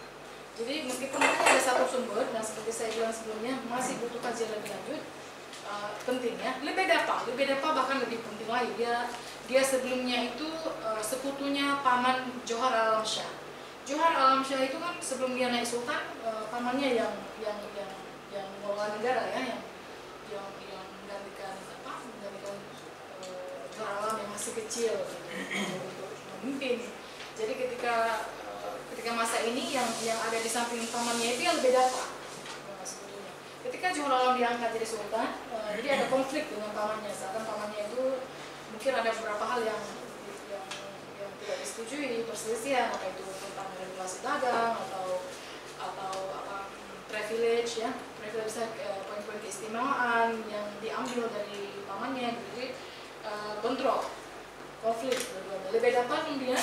Jadi meskipun hanya ada satu sumber, dan seperti saya bilang sebelumnya masih butuh kajian lebih lanjut, uh, pentingnya lebih dapat, lebih dapat bahkan lebih penting lagi, dia dia sebelumnya itu uh, sekutunya paman Johar Alam Shah. Johar Alam Shah itu kan sebelum dia naik sultan, uh, pamannya yang yang yang yang mengelola negara ya, yang yang yang menggantikan apa menggantikan uh, Johar Alam yang masih kecil gitu, untuk memimpin. Jadi ketika ketika masa ini yang yang ada di samping pamannya itu yang lebih dapat nah, sebetulnya. Ketika Johor Alam diangkat jadi sultan, uh, jadi ada konflik dengan pamannya. Seakan pamannya itu mungkin ada beberapa hal yang yang, yang tidak disetujui, perselisihan, apa itu tentang regulasi dagang atau atau apa privilege ya, privilege uh, poin-poin keistimewaan yang diambil dari pamannya. Jadi uh, bentrok, konflik berdua. Lebih dapat kemudian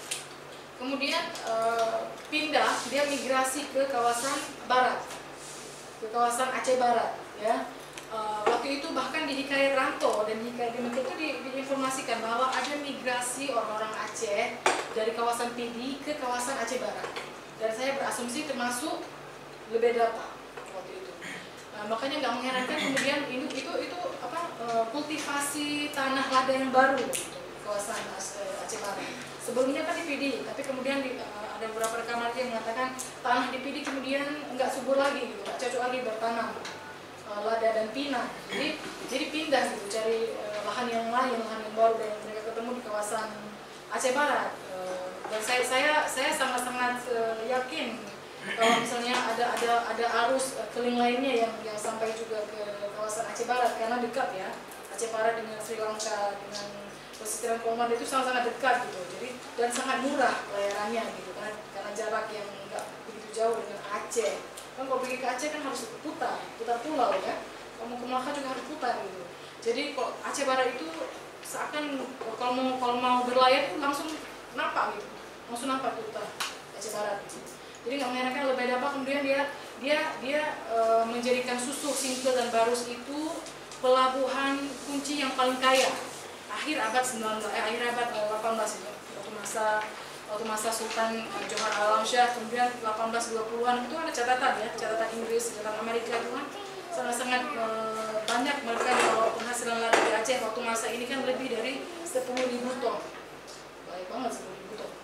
Kemudian uh, pindah, dia migrasi ke kawasan barat, ke kawasan Aceh Barat, ya. Uh, waktu itu bahkan di Hikayat Ranto dan Hikayat Demeter itu di, diinformasikan bahwa ada migrasi orang-orang Aceh dari kawasan Pidi ke kawasan Aceh Barat. Dan saya berasumsi termasuk lebih data waktu itu. Uh, makanya nggak mengherankan kemudian ini itu itu apa uh, kultivasi tanah lada yang baru gitu, di kawasan Aceh Barat. Sebelumnya kan di P D, tapi kemudian di, uh, ada beberapa rekaman yang mengatakan tanah di P D kemudian nggak subur lagi, gitu, nggak cocok lagi bertanam uh, lada dan pinang. Jadi jadi pindah gitu, cari uh, lahan yang lain, lahan yang baru, dan mereka ketemu di kawasan Aceh Barat. Uh, dan saya saya saya sangat-sangat uh, yakin kalau misalnya ada ada ada arus uh, Keling lainnya yang yang sampai juga ke kawasan Aceh Barat karena dekat ya, Aceh Barat dengan Sri Lanka dengan pesisiran Komando itu sangat-sangat dekat gitu, jadi dan sangat murah pelayanannya gitu kan, karena jarak yang nggak begitu jauh dengan Aceh. Kan kalau pergi ke Aceh kan harus putar, putar pulau ya. Kamu ke Melaka juga harus putar gitu. Jadi kalau Aceh Barat itu seakan kalau mau kalau mau berlayar itu langsung nampak gitu, langsung nampak putar Aceh Barat gitu. Jadi nggak mengherankan lebih dapat kemudian dia dia dia e, menjadikan Susuh, Singkil dan Barus itu pelabuhan kunci yang paling kaya akhir abad sembilan belas, eh, akhir abad delapan belas itu, waktu masa waktu masa Sultan Johor Alam Shah, kemudian delapan belas dua puluhan itu ada catatan ya, catatan Inggris, catatan Amerika itu kan sangat-sangat e, banyak mereka kalau penghasilan lada di Aceh waktu masa ini kan lebih dari sepuluh ribu ton, baik banget sepuluh ribu ton.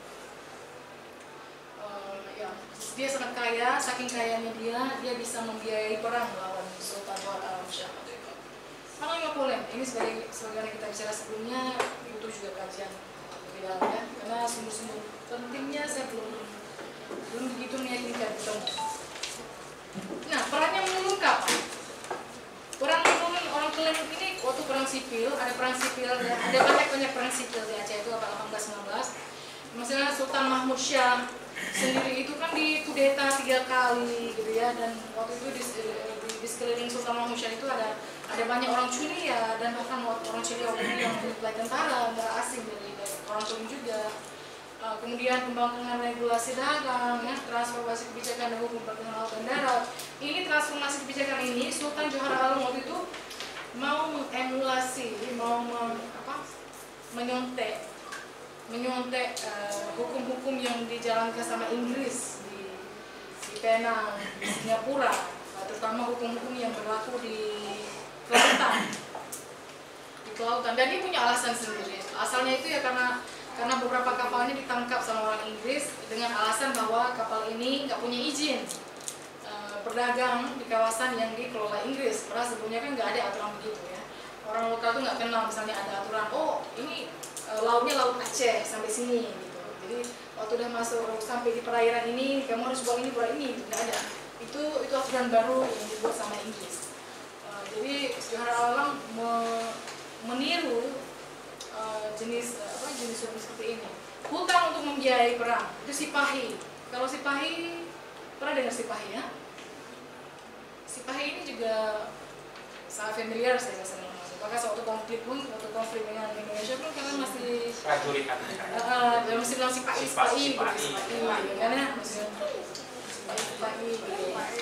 E, ya, dia sangat kaya, saking kayanya dia, dia bisa membiayai perang melawan Sultan Johor Alam Shah. Kalau nggak boleh, ini sebagai sebagaimana kita bicara sebelumnya butuh juga kajian lebih dalam ya, karena sumber-sumber pentingnya saya belum belum begitu meyakinkan ketemu. Nah, perannya mengungkap. Peran menurun orang Keling ini waktu perang sipil, ada perang sipil ya, ada banyak-banyak perang sipil di Aceh itu abad delapan belas sembilan belas. Misalnya Sultan Mahmud Shah sendiri itu kan dikudeta tiga kali gitu ya, dan waktu itu di, di, di sekeliling Sultan Mahmud Shah itu ada ada banyak orang Chulia, dan bahkan orang Chulia waktu itu yang menyuplai tentara nggak asing dari, dari orang Keling juga. Uh, kemudian pembangunan regulasi dagang, ya, transformasi kebijakan dan hukum perkenalan laut dan darat. Ini transformasi kebijakan ini Sultan Johor Alam waktu itu mau mengemulasi, mau mem, apa, menyontek, menyontek hukum-hukum uh, yang dijalankan sama Inggris di, di Penang, di Singapura, uh, terutama hukum-hukum yang berlaku di kelautan, di kelautan. Dan dia punya alasan sendiri. Asalnya itu ya karena karena beberapa kapal ini ditangkap sama orang Inggris dengan alasan bahwa kapal ini nggak punya izin uh, berdagang di kawasan yang dikelola Inggris. Padahal sebelumnya kan nggak ada aturan begitu ya. Orang lokal tuh nggak kenal misalnya ada aturan, oh ini uh, lautnya laut Aceh sampai sini gitu. Jadi waktu udah masuk sampai di perairan ini kamu harus buang ini buang ini, nggak ada. Itu itu aturan baru yang dibuat sama Inggris. Uh, jadi Johor Alam me meniru Uh, jenis uh, apa jenis hukum seperti ini. Hutang untuk membiayai perang itu Sipahi. Kalau Sipahi Pernah dengar Sipahi ya? Sipahi ini juga sangat familiar saya rasa dengan masuk. Bahkan suatu konflik pun, suatu konflik dengan Indonesia pun karena masih prajurit Amerika. Uh, dan masih bilang Sipahi, Sipahi, Sipahi, Sipahi, karena masih Sipahi, Sipahi.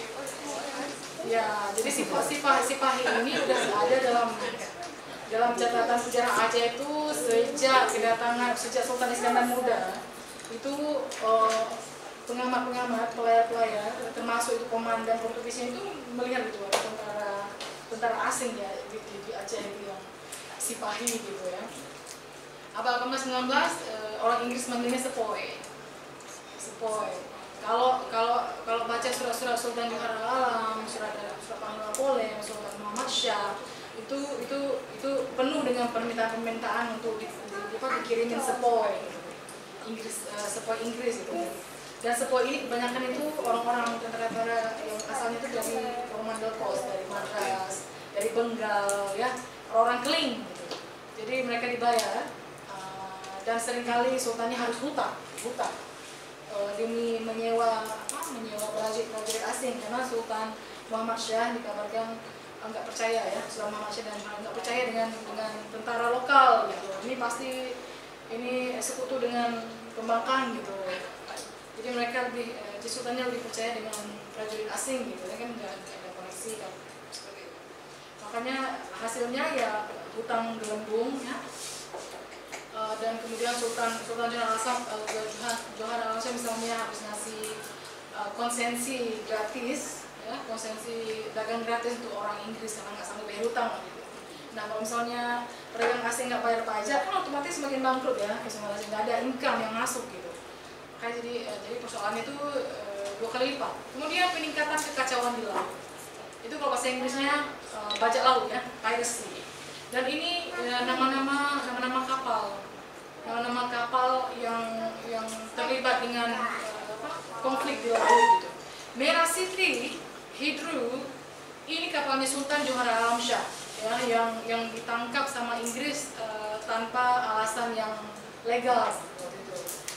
Ya, jadi Sipahi, Sipahi, Sipahi ini udah ada dalam dalam catatan sejarah Aceh itu sejak kedatangan sejak Sultan Iskandar Muda itu uh, pengamat-pengamat, pelayar-pelayar, termasuk itu komandan Portugisnya itu melihat itu ada tentara tentara asing ya di, di, di Aceh itu yang Sipahi gitu ya. Abad delapan belas sembilan belas eh, orang Inggris manggilnya sepoi. Sepoi. Kalau kalau kalau baca surat-surat Sultan Johor Al-Alam, surat surat Panglima Polim, Sultan Muhammad Shah itu itu itu penuh dengan permintaan-permintaan untuk di, di, di, apa, dikirimin sepoi Inggris, uh, sepoi Inggris itu. Dan sepoi ini kebanyakan itu orang-orang tentara-tentara yang asalnya itu dari Coromandel Coast, dari Madras, dari Bengal, ya orang keling gitu. Jadi mereka dibayar uh, dan seringkali sultannya harus hutang, hutang uh, demi menyewa apa, menyewa prajurit-prajurit asing karena Sultan Muhammad Shah dikabarkan nggak uh, percaya ya, Sultan Muhammad Shah dan nggak percaya dengan dengan tentara lokal gitu. Ini pasti ini sekutu dengan pembangkang gitu. Jadi mereka lebih, eh, sultannya lebih percaya dengan prajurit asing gitu, ya kan nggak ada koneksi kan seperti itu. Makanya hasilnya ya hutang gelembung ya, uh, dan kemudian Sultan Sultan Johor Al-Alam uh, Johor Al-Alam misalnya harus ngasih uh, konsensi gratis, ya konsensi dagang gratis untuk orang Inggris karena nggak sanggup bayar hutang gitu. Nah kalau misalnya pedagang asing nggak bayar pajak kan otomatis semakin bangkrut ya, misalnya nggak ada income yang masuk gitu. Kayak jadi eh, jadi persoalan itu eh, dua kali lipat. Kemudian peningkatan kekacauan di laut. Itu kalau bahasa Inggrisnya eh, bajak laut ya, piracy. Dan ini eh, nama-nama nama-nama kapal, nama-nama kapal yang yang terlibat dengan eh, apa, konflik di laut gitu. Merah City, Hidru, ini kapalnya Sultan Johor Al-Alam Shah ya, yang yang ditangkap sama Inggris eh, tanpa alasan yang legal waktu itu.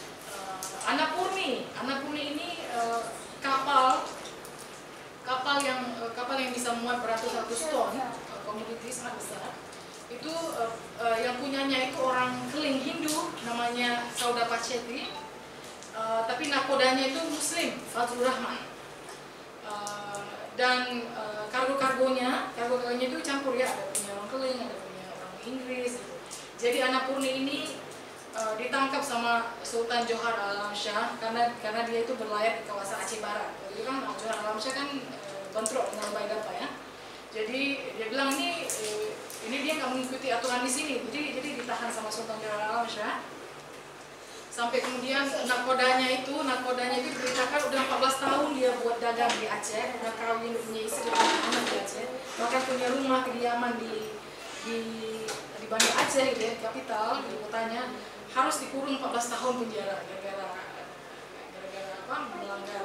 Annapurni, Annapurni ini uh, kapal kapal yang uh, kapal yang bisa muat beratus-ratus ton, uh, komoditi sangat besar. Itu uh, uh, yang punyanya itu orang keling Hindu, namanya Sauda Pacheti, uh, tapi nakodanya itu Muslim, Fazlur Rahman. Uh, dan uh, kargo-kargonya, kargo-kargonya itu campur ya, ada punya orang keling, ada punya orang Inggris. Gitu. Jadi Annapurni ini Uh, ditangkap sama Sultan Johor Al-Alam Shah karena karena dia itu berlayar di kawasan Aceh Barat. Jadi kan Johor Al-Alam Shah kan uh, bentrok dengan Baidapa ya. Jadi dia bilang ini uh, ini dia nggak mengikuti aturan di sini. Jadi jadi ditahan sama Sultan Johor Al-Alam Shah. Sampai kemudian nakodanya itu nakodanya itu diberitakan udah empat belas tahun dia buat dagang di Aceh, udah kawin, punya istri, punya anak di Aceh, bahkan punya rumah kediaman di di di Banda Aceh gitu ya, kapital di kotanya. Harus dikurung empat belas tahun penjara gara-gara gara-gara apa melanggar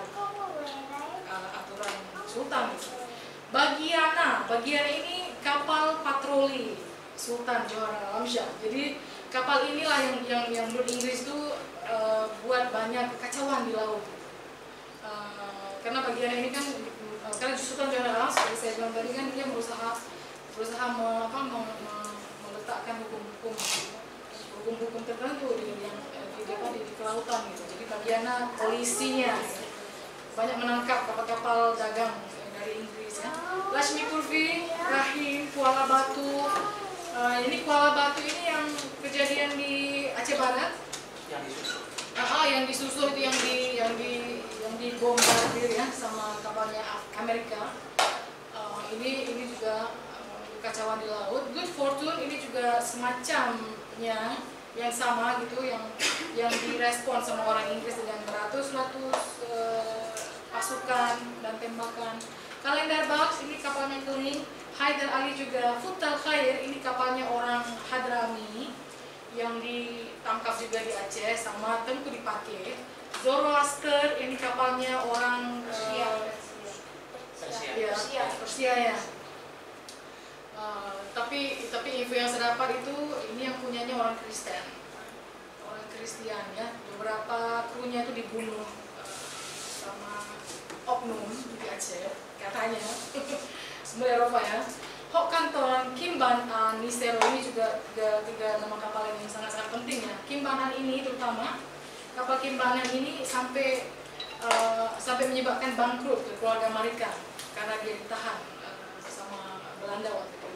uh, aturan sultan. Bagiana, Bagiana ini kapal patroli Sultan Johor Al-Alam Shah. Jadi kapal inilah yang yang yang menurut Inggris itu uh, buat banyak kekacauan di laut. Uh, karena Bagiana ini kan uh, karena Sultan Johor Al-Alam seperti saya bilang tadi kan dia berusaha berusaha me, apa, me, me, meletakkan hukum-hukum hukum-hukum tertentu di yang di, di, di, di kelautan gitu. Jadi Bagiana polisinya banyak menangkap kapal-kapal dagang dari Inggris ya. Lashmi Kurvi, Rahim, Kuala Batu. Uh, ini Kuala Batu ini yang kejadian di Aceh Barat. Yang disusul. Ah, yang disusul itu yang di yang di yang dibombardir ya sama kapalnya Amerika. Uh, ini ini juga uh, kekacauan di laut. Good Fortune ini juga semacamnya yang sama gitu, yang yang direspon sama orang Inggris dengan beratus-ratus uh, pasukan dan tembakan. Kalendar Box ini kapalnya keling. Haidar Ali juga. Futal Khair ini kapalnya orang Hadrami yang ditangkap juga di Aceh sama Tengku dipakai. Zoroaster ini kapalnya orang Persia. Uh, Persia. Ya, Persia ya. Uh, tapi tapi info yang saya dapat itu ini yang punyanya orang Kristen, orang Kristian ya. Beberapa krunya itu dibunuh uh, sama oknum di Aceh katanya sebenarnya Eropa ya. Hok Kanton Kimban uh, Nisero ini juga tiga, tiga nama kapal yang sangat-sangat penting ya. Kimbanan ini terutama kapal Kimbanan ini sampai uh, sampai menyebabkan bangkrut ke keluarga Marikan karena dia ditahan uh, sama Belanda waktu itu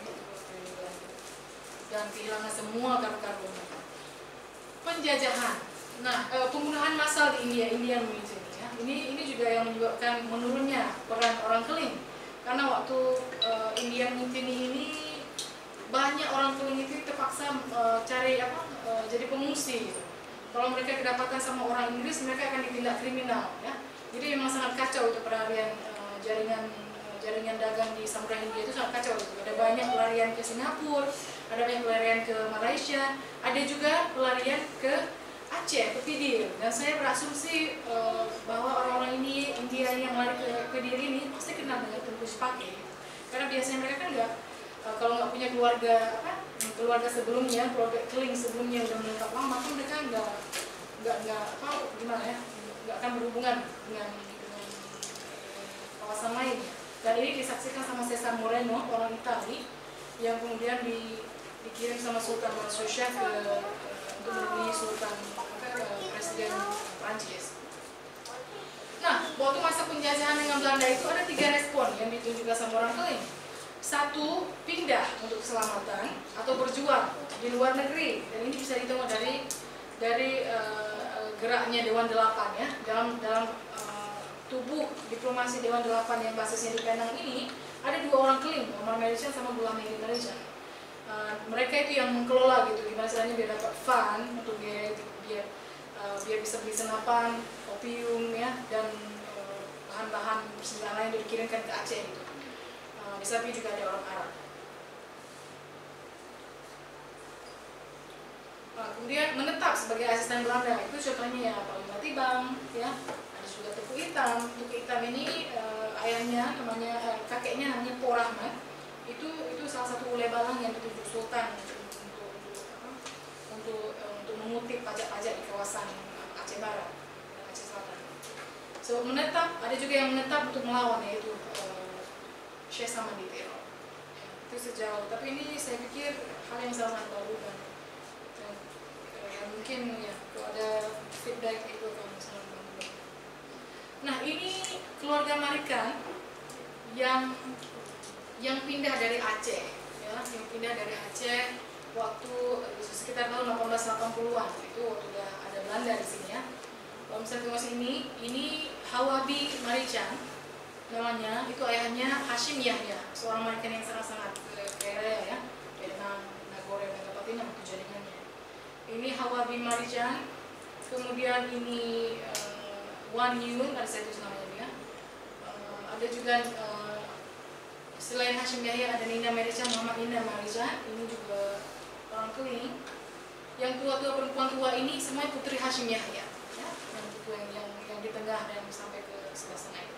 dan kehilangan semua kargo-kargo mereka. Penjajahan, nah uh, pembunuhan massal di India, Indian Mutiny ya. Ini ini juga yang menyebabkan menurunnya peran orang Keling. Karena waktu uh, Indian Mutiny ini banyak orang Keling itu terpaksa uh, cari apa uh, jadi pengungsi gitu. Kalau mereka kedapatan sama orang Inggris, mereka akan ditindak kriminal ya. Jadi memang sangat kacau itu pelarian uh, jaringan uh, jaringan dagang di Samudra Hindia itu sangat kacau gitu. Ada banyak pelarian ke Singapura, ada banyak pelarian ke Malaysia, ada juga pelarian ke Aceh, ke Pidir. Dan saya berasumsi uh, bahwa orang-orang ini India yang lari ke Pidir ini pasti kenal dengan Tengku Sepakai. Karena biasanya mereka kan nggak uh, kalau nggak punya keluarga apa keluarga sebelumnya, keluarga Keling sebelumnya udah menetap lama, maka mereka nggak nggak nggak apa gimana ya nggak akan berhubungan dengan dengan kawasan lainnya. Dan ini disaksikan sama Cesar Moreno, orang Itali, yang kemudian di, dikirim sama Sultan Mansur Shah ke untuk menemui Sultan apa, Presiden Prancis. Nah, waktu masa penjajahan dengan Belanda itu ada tiga respon yang ditunjukkan sama orang Keling. Satu, pindah untuk keselamatan atau berjuang di luar negeri. Dan ini bisa ditengok dari dari uh, geraknya Dewan Delapan ya dalam dalam uh, tubuh diplomasi Dewan Delapan yang basisnya di Penang ini ada dua orang Keling, Omar Merican sama Ghulam Hedi Merican. Uh, mereka itu yang mengelola gitu, gimana caranya biar dapat fund untuk biar biar uh, biar bisa beli senapan, opium ya dan uh, bahan-bahan persenjataan lain yang dikirimkan ke Aceh gitu. Uh, di samping juga ada orang Arab. Nah, kemudian menetap sebagai asisten Belanda itu contohnya ya Pak Lima Tibang ya, ada juga Tuku Hitam. Tuku Hitam ini uh, ayahnya namanya uh, kakeknya namanya Po Rahmat. Itu itu salah satu ulai balang yang ditunjuk Sultan untuk untuk untuk, apa, untuk, uh, untuk mengutip pajak-pajak di kawasan Aceh Barat dan Aceh Selatan. So menetap ada juga yang menetap untuk melawan yaitu uh, Syekh Samadi Teror. Ya, itu sejauh. Tapi ini saya pikir hal yang sangat baru dan mungkin ya kalau ada feedback itu akan sangat membantu. Nah ini keluarga Marikan yang yang pindah dari Aceh ya, yang pindah dari Aceh waktu sekitar tahun delapan belas delapan puluhan itu waktu udah ada Belanda di sini ya. Kalau misalnya tengok sini, ini Hawabi Marican namanya, itu ayahnya Hashim Yahya, seorang Marikan yang sangat-sangat kaya ya, Vietnam, Nagore, dan Kapatina itu jaringannya. Ini Hawabi Marican, kemudian ini uh, Wan Yun, ada saya tulis namanya dia. Uh, ada juga uh, selain Hashim Yahya ada Nina Marican, Muhammad Nina Marican, ini juga orang Keling. Yang tua-tua perempuan tua ini semua putri Hashim Yahya, ya, yang, yang, yang, yang di tengah dan sampai ke sebelah sana itu.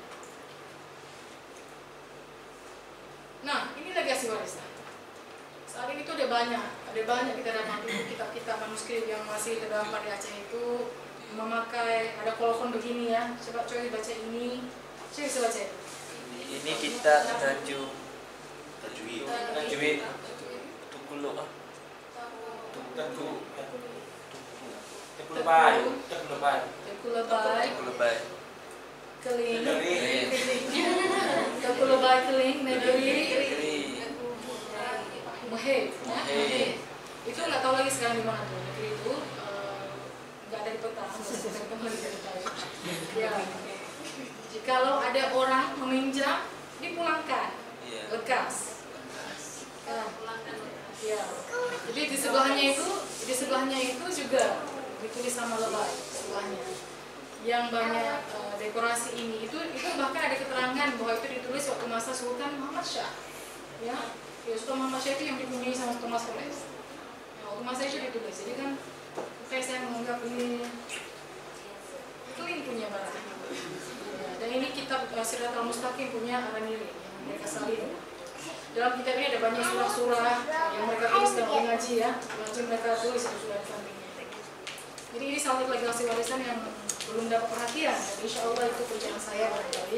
Nah, ini legasi warisan. Saat ini tuh ada banyak, ada banyak kita dapat kitab-kitab manuskrip yang masih terdampar di Aceh itu memakai ada kolofon begini ya. Coba coba baca ini, coba bisa baca itu. Ini kita Taju Tajwid. Tajwid Tukulu ah Teku. Teku lebay. Teku lebay. Teku Lebay, Tukulu Bay Keling, Keling. Teku Lebay, Keling, Negeri, Negeri Muhid, ya, Muhid. Muhid. Itu nggak tahu lagi sekarang di mana tuh negeri itu nggak ada di peta, teman-teman tidak tahu. Ya, jikalau ada orang meminjam dipulangkan, Iya. lekas. Nah, ya. Jadi di sebelahnya itu, di sebelahnya itu juga ditulis sama Lebay sebelahnya. Yang banyak uh, dekorasi ini itu itu bahkan ada keterangan bahwa itu ditulis waktu masa Sultan Muhammad Shah. Ya, ya Sultan Muhammad Shah itu yang dikunjungi sama Thomas Flores. Ya, waktu masa itu ditulis. Jadi kan kayak saya menganggap ini Keling punya barang. Ya, dan ini kitab uh, Sirat Al-Mustaqim punya Araniri yang mereka salin. Dalam kitab ini ada banyak surah-surah yang mereka tulis dalam ngaji ya, ngaji mereka tulis itu surah di sampingnya. Jadi ini salah satu legasi warisan yang belum dapat perhatian. Dan insya Allah itu kerjaan saya barangkali.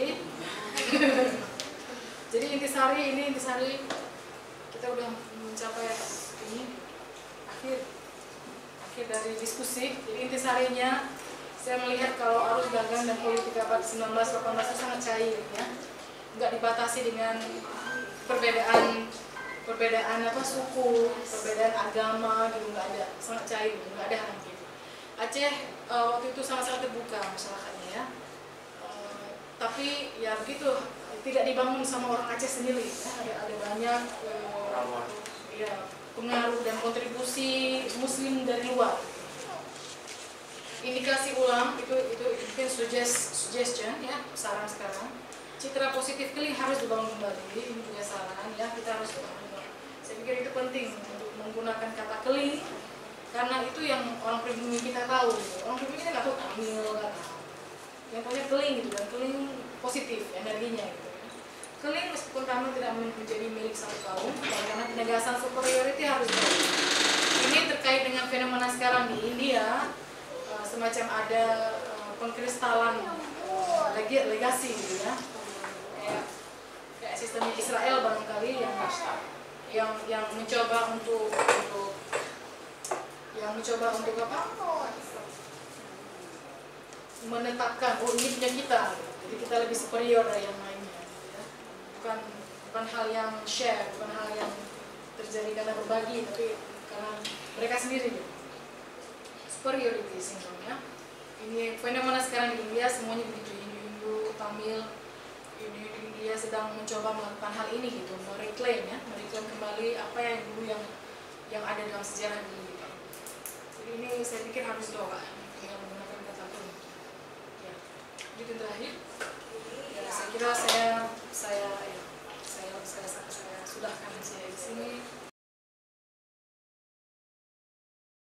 Jadi intisari ini intisari kita udah mencapai ini akhir akhir dari diskusi. Jadi intisarinya saya melihat kalau arus dagang dan politik abad sembilan belas delapan belas itu sangat cair ya, nggak dibatasi dengan perbedaan perbedaan apa suku, perbedaan agama gitu, nggak ada, sangat cair, nggak ada hal gitu. Aceh uh, waktu itu sangat-sangat terbuka masyarakatnya ya, uh, tapi ya begitu, tidak dibangun sama orang Aceh sendiri ya, ada ada banyak uh, ya, pengaruh dan kontribusi Muslim dari luar. Indikasi ulang itu itu mungkin suggest, suggestion ya, saran sekarang. Citra positif Keling harus dibangun kembali, ini juga saran ya, kita harus bangun. Saya pikir itu penting untuk menggunakan kata Keling karena itu yang orang pribumi kita tahu. Gitu. Orang pribumi kita nggak tahu Tamil, nggak tahu. Yang punya Keling gitu, dan Keling positif energinya gitu. Keling meskipun Tamil tidak menjadi milik satu kaum, karena penegasan superiority harus baik. Ini terkait dengan fenomena sekarang di India. Semacam ada uh, pengkristalan uh, legasi gitu ya, kayak, kayak sistemnya Israel barangkali yang yang yang mencoba untuk untuk yang mencoba untuk apa menetapkan oh ini punya kita, jadi kita lebih superior dari yang lainnya gitu ya. bukan bukan hal yang share, bukan hal yang terjadi karena berbagi, tapi karena mereka sendiri gitu. Superiority syndrome ya. Ini fenomena sekarang di India semuanya begitu, Hindu-Hindu, Tamil, ini India sedang mencoba melakukan hal ini gitu, mereclaim ya, mereclaim kembali apa yang dulu yang yang ada dalam sejarah dulu gitu. Jadi ini saya pikir harus doa dengan menggunakan kata Keling. Ya, itu terakhir. Ya, saya kira saya saya ya, saya saya saya, saya sudahkan saya di sini.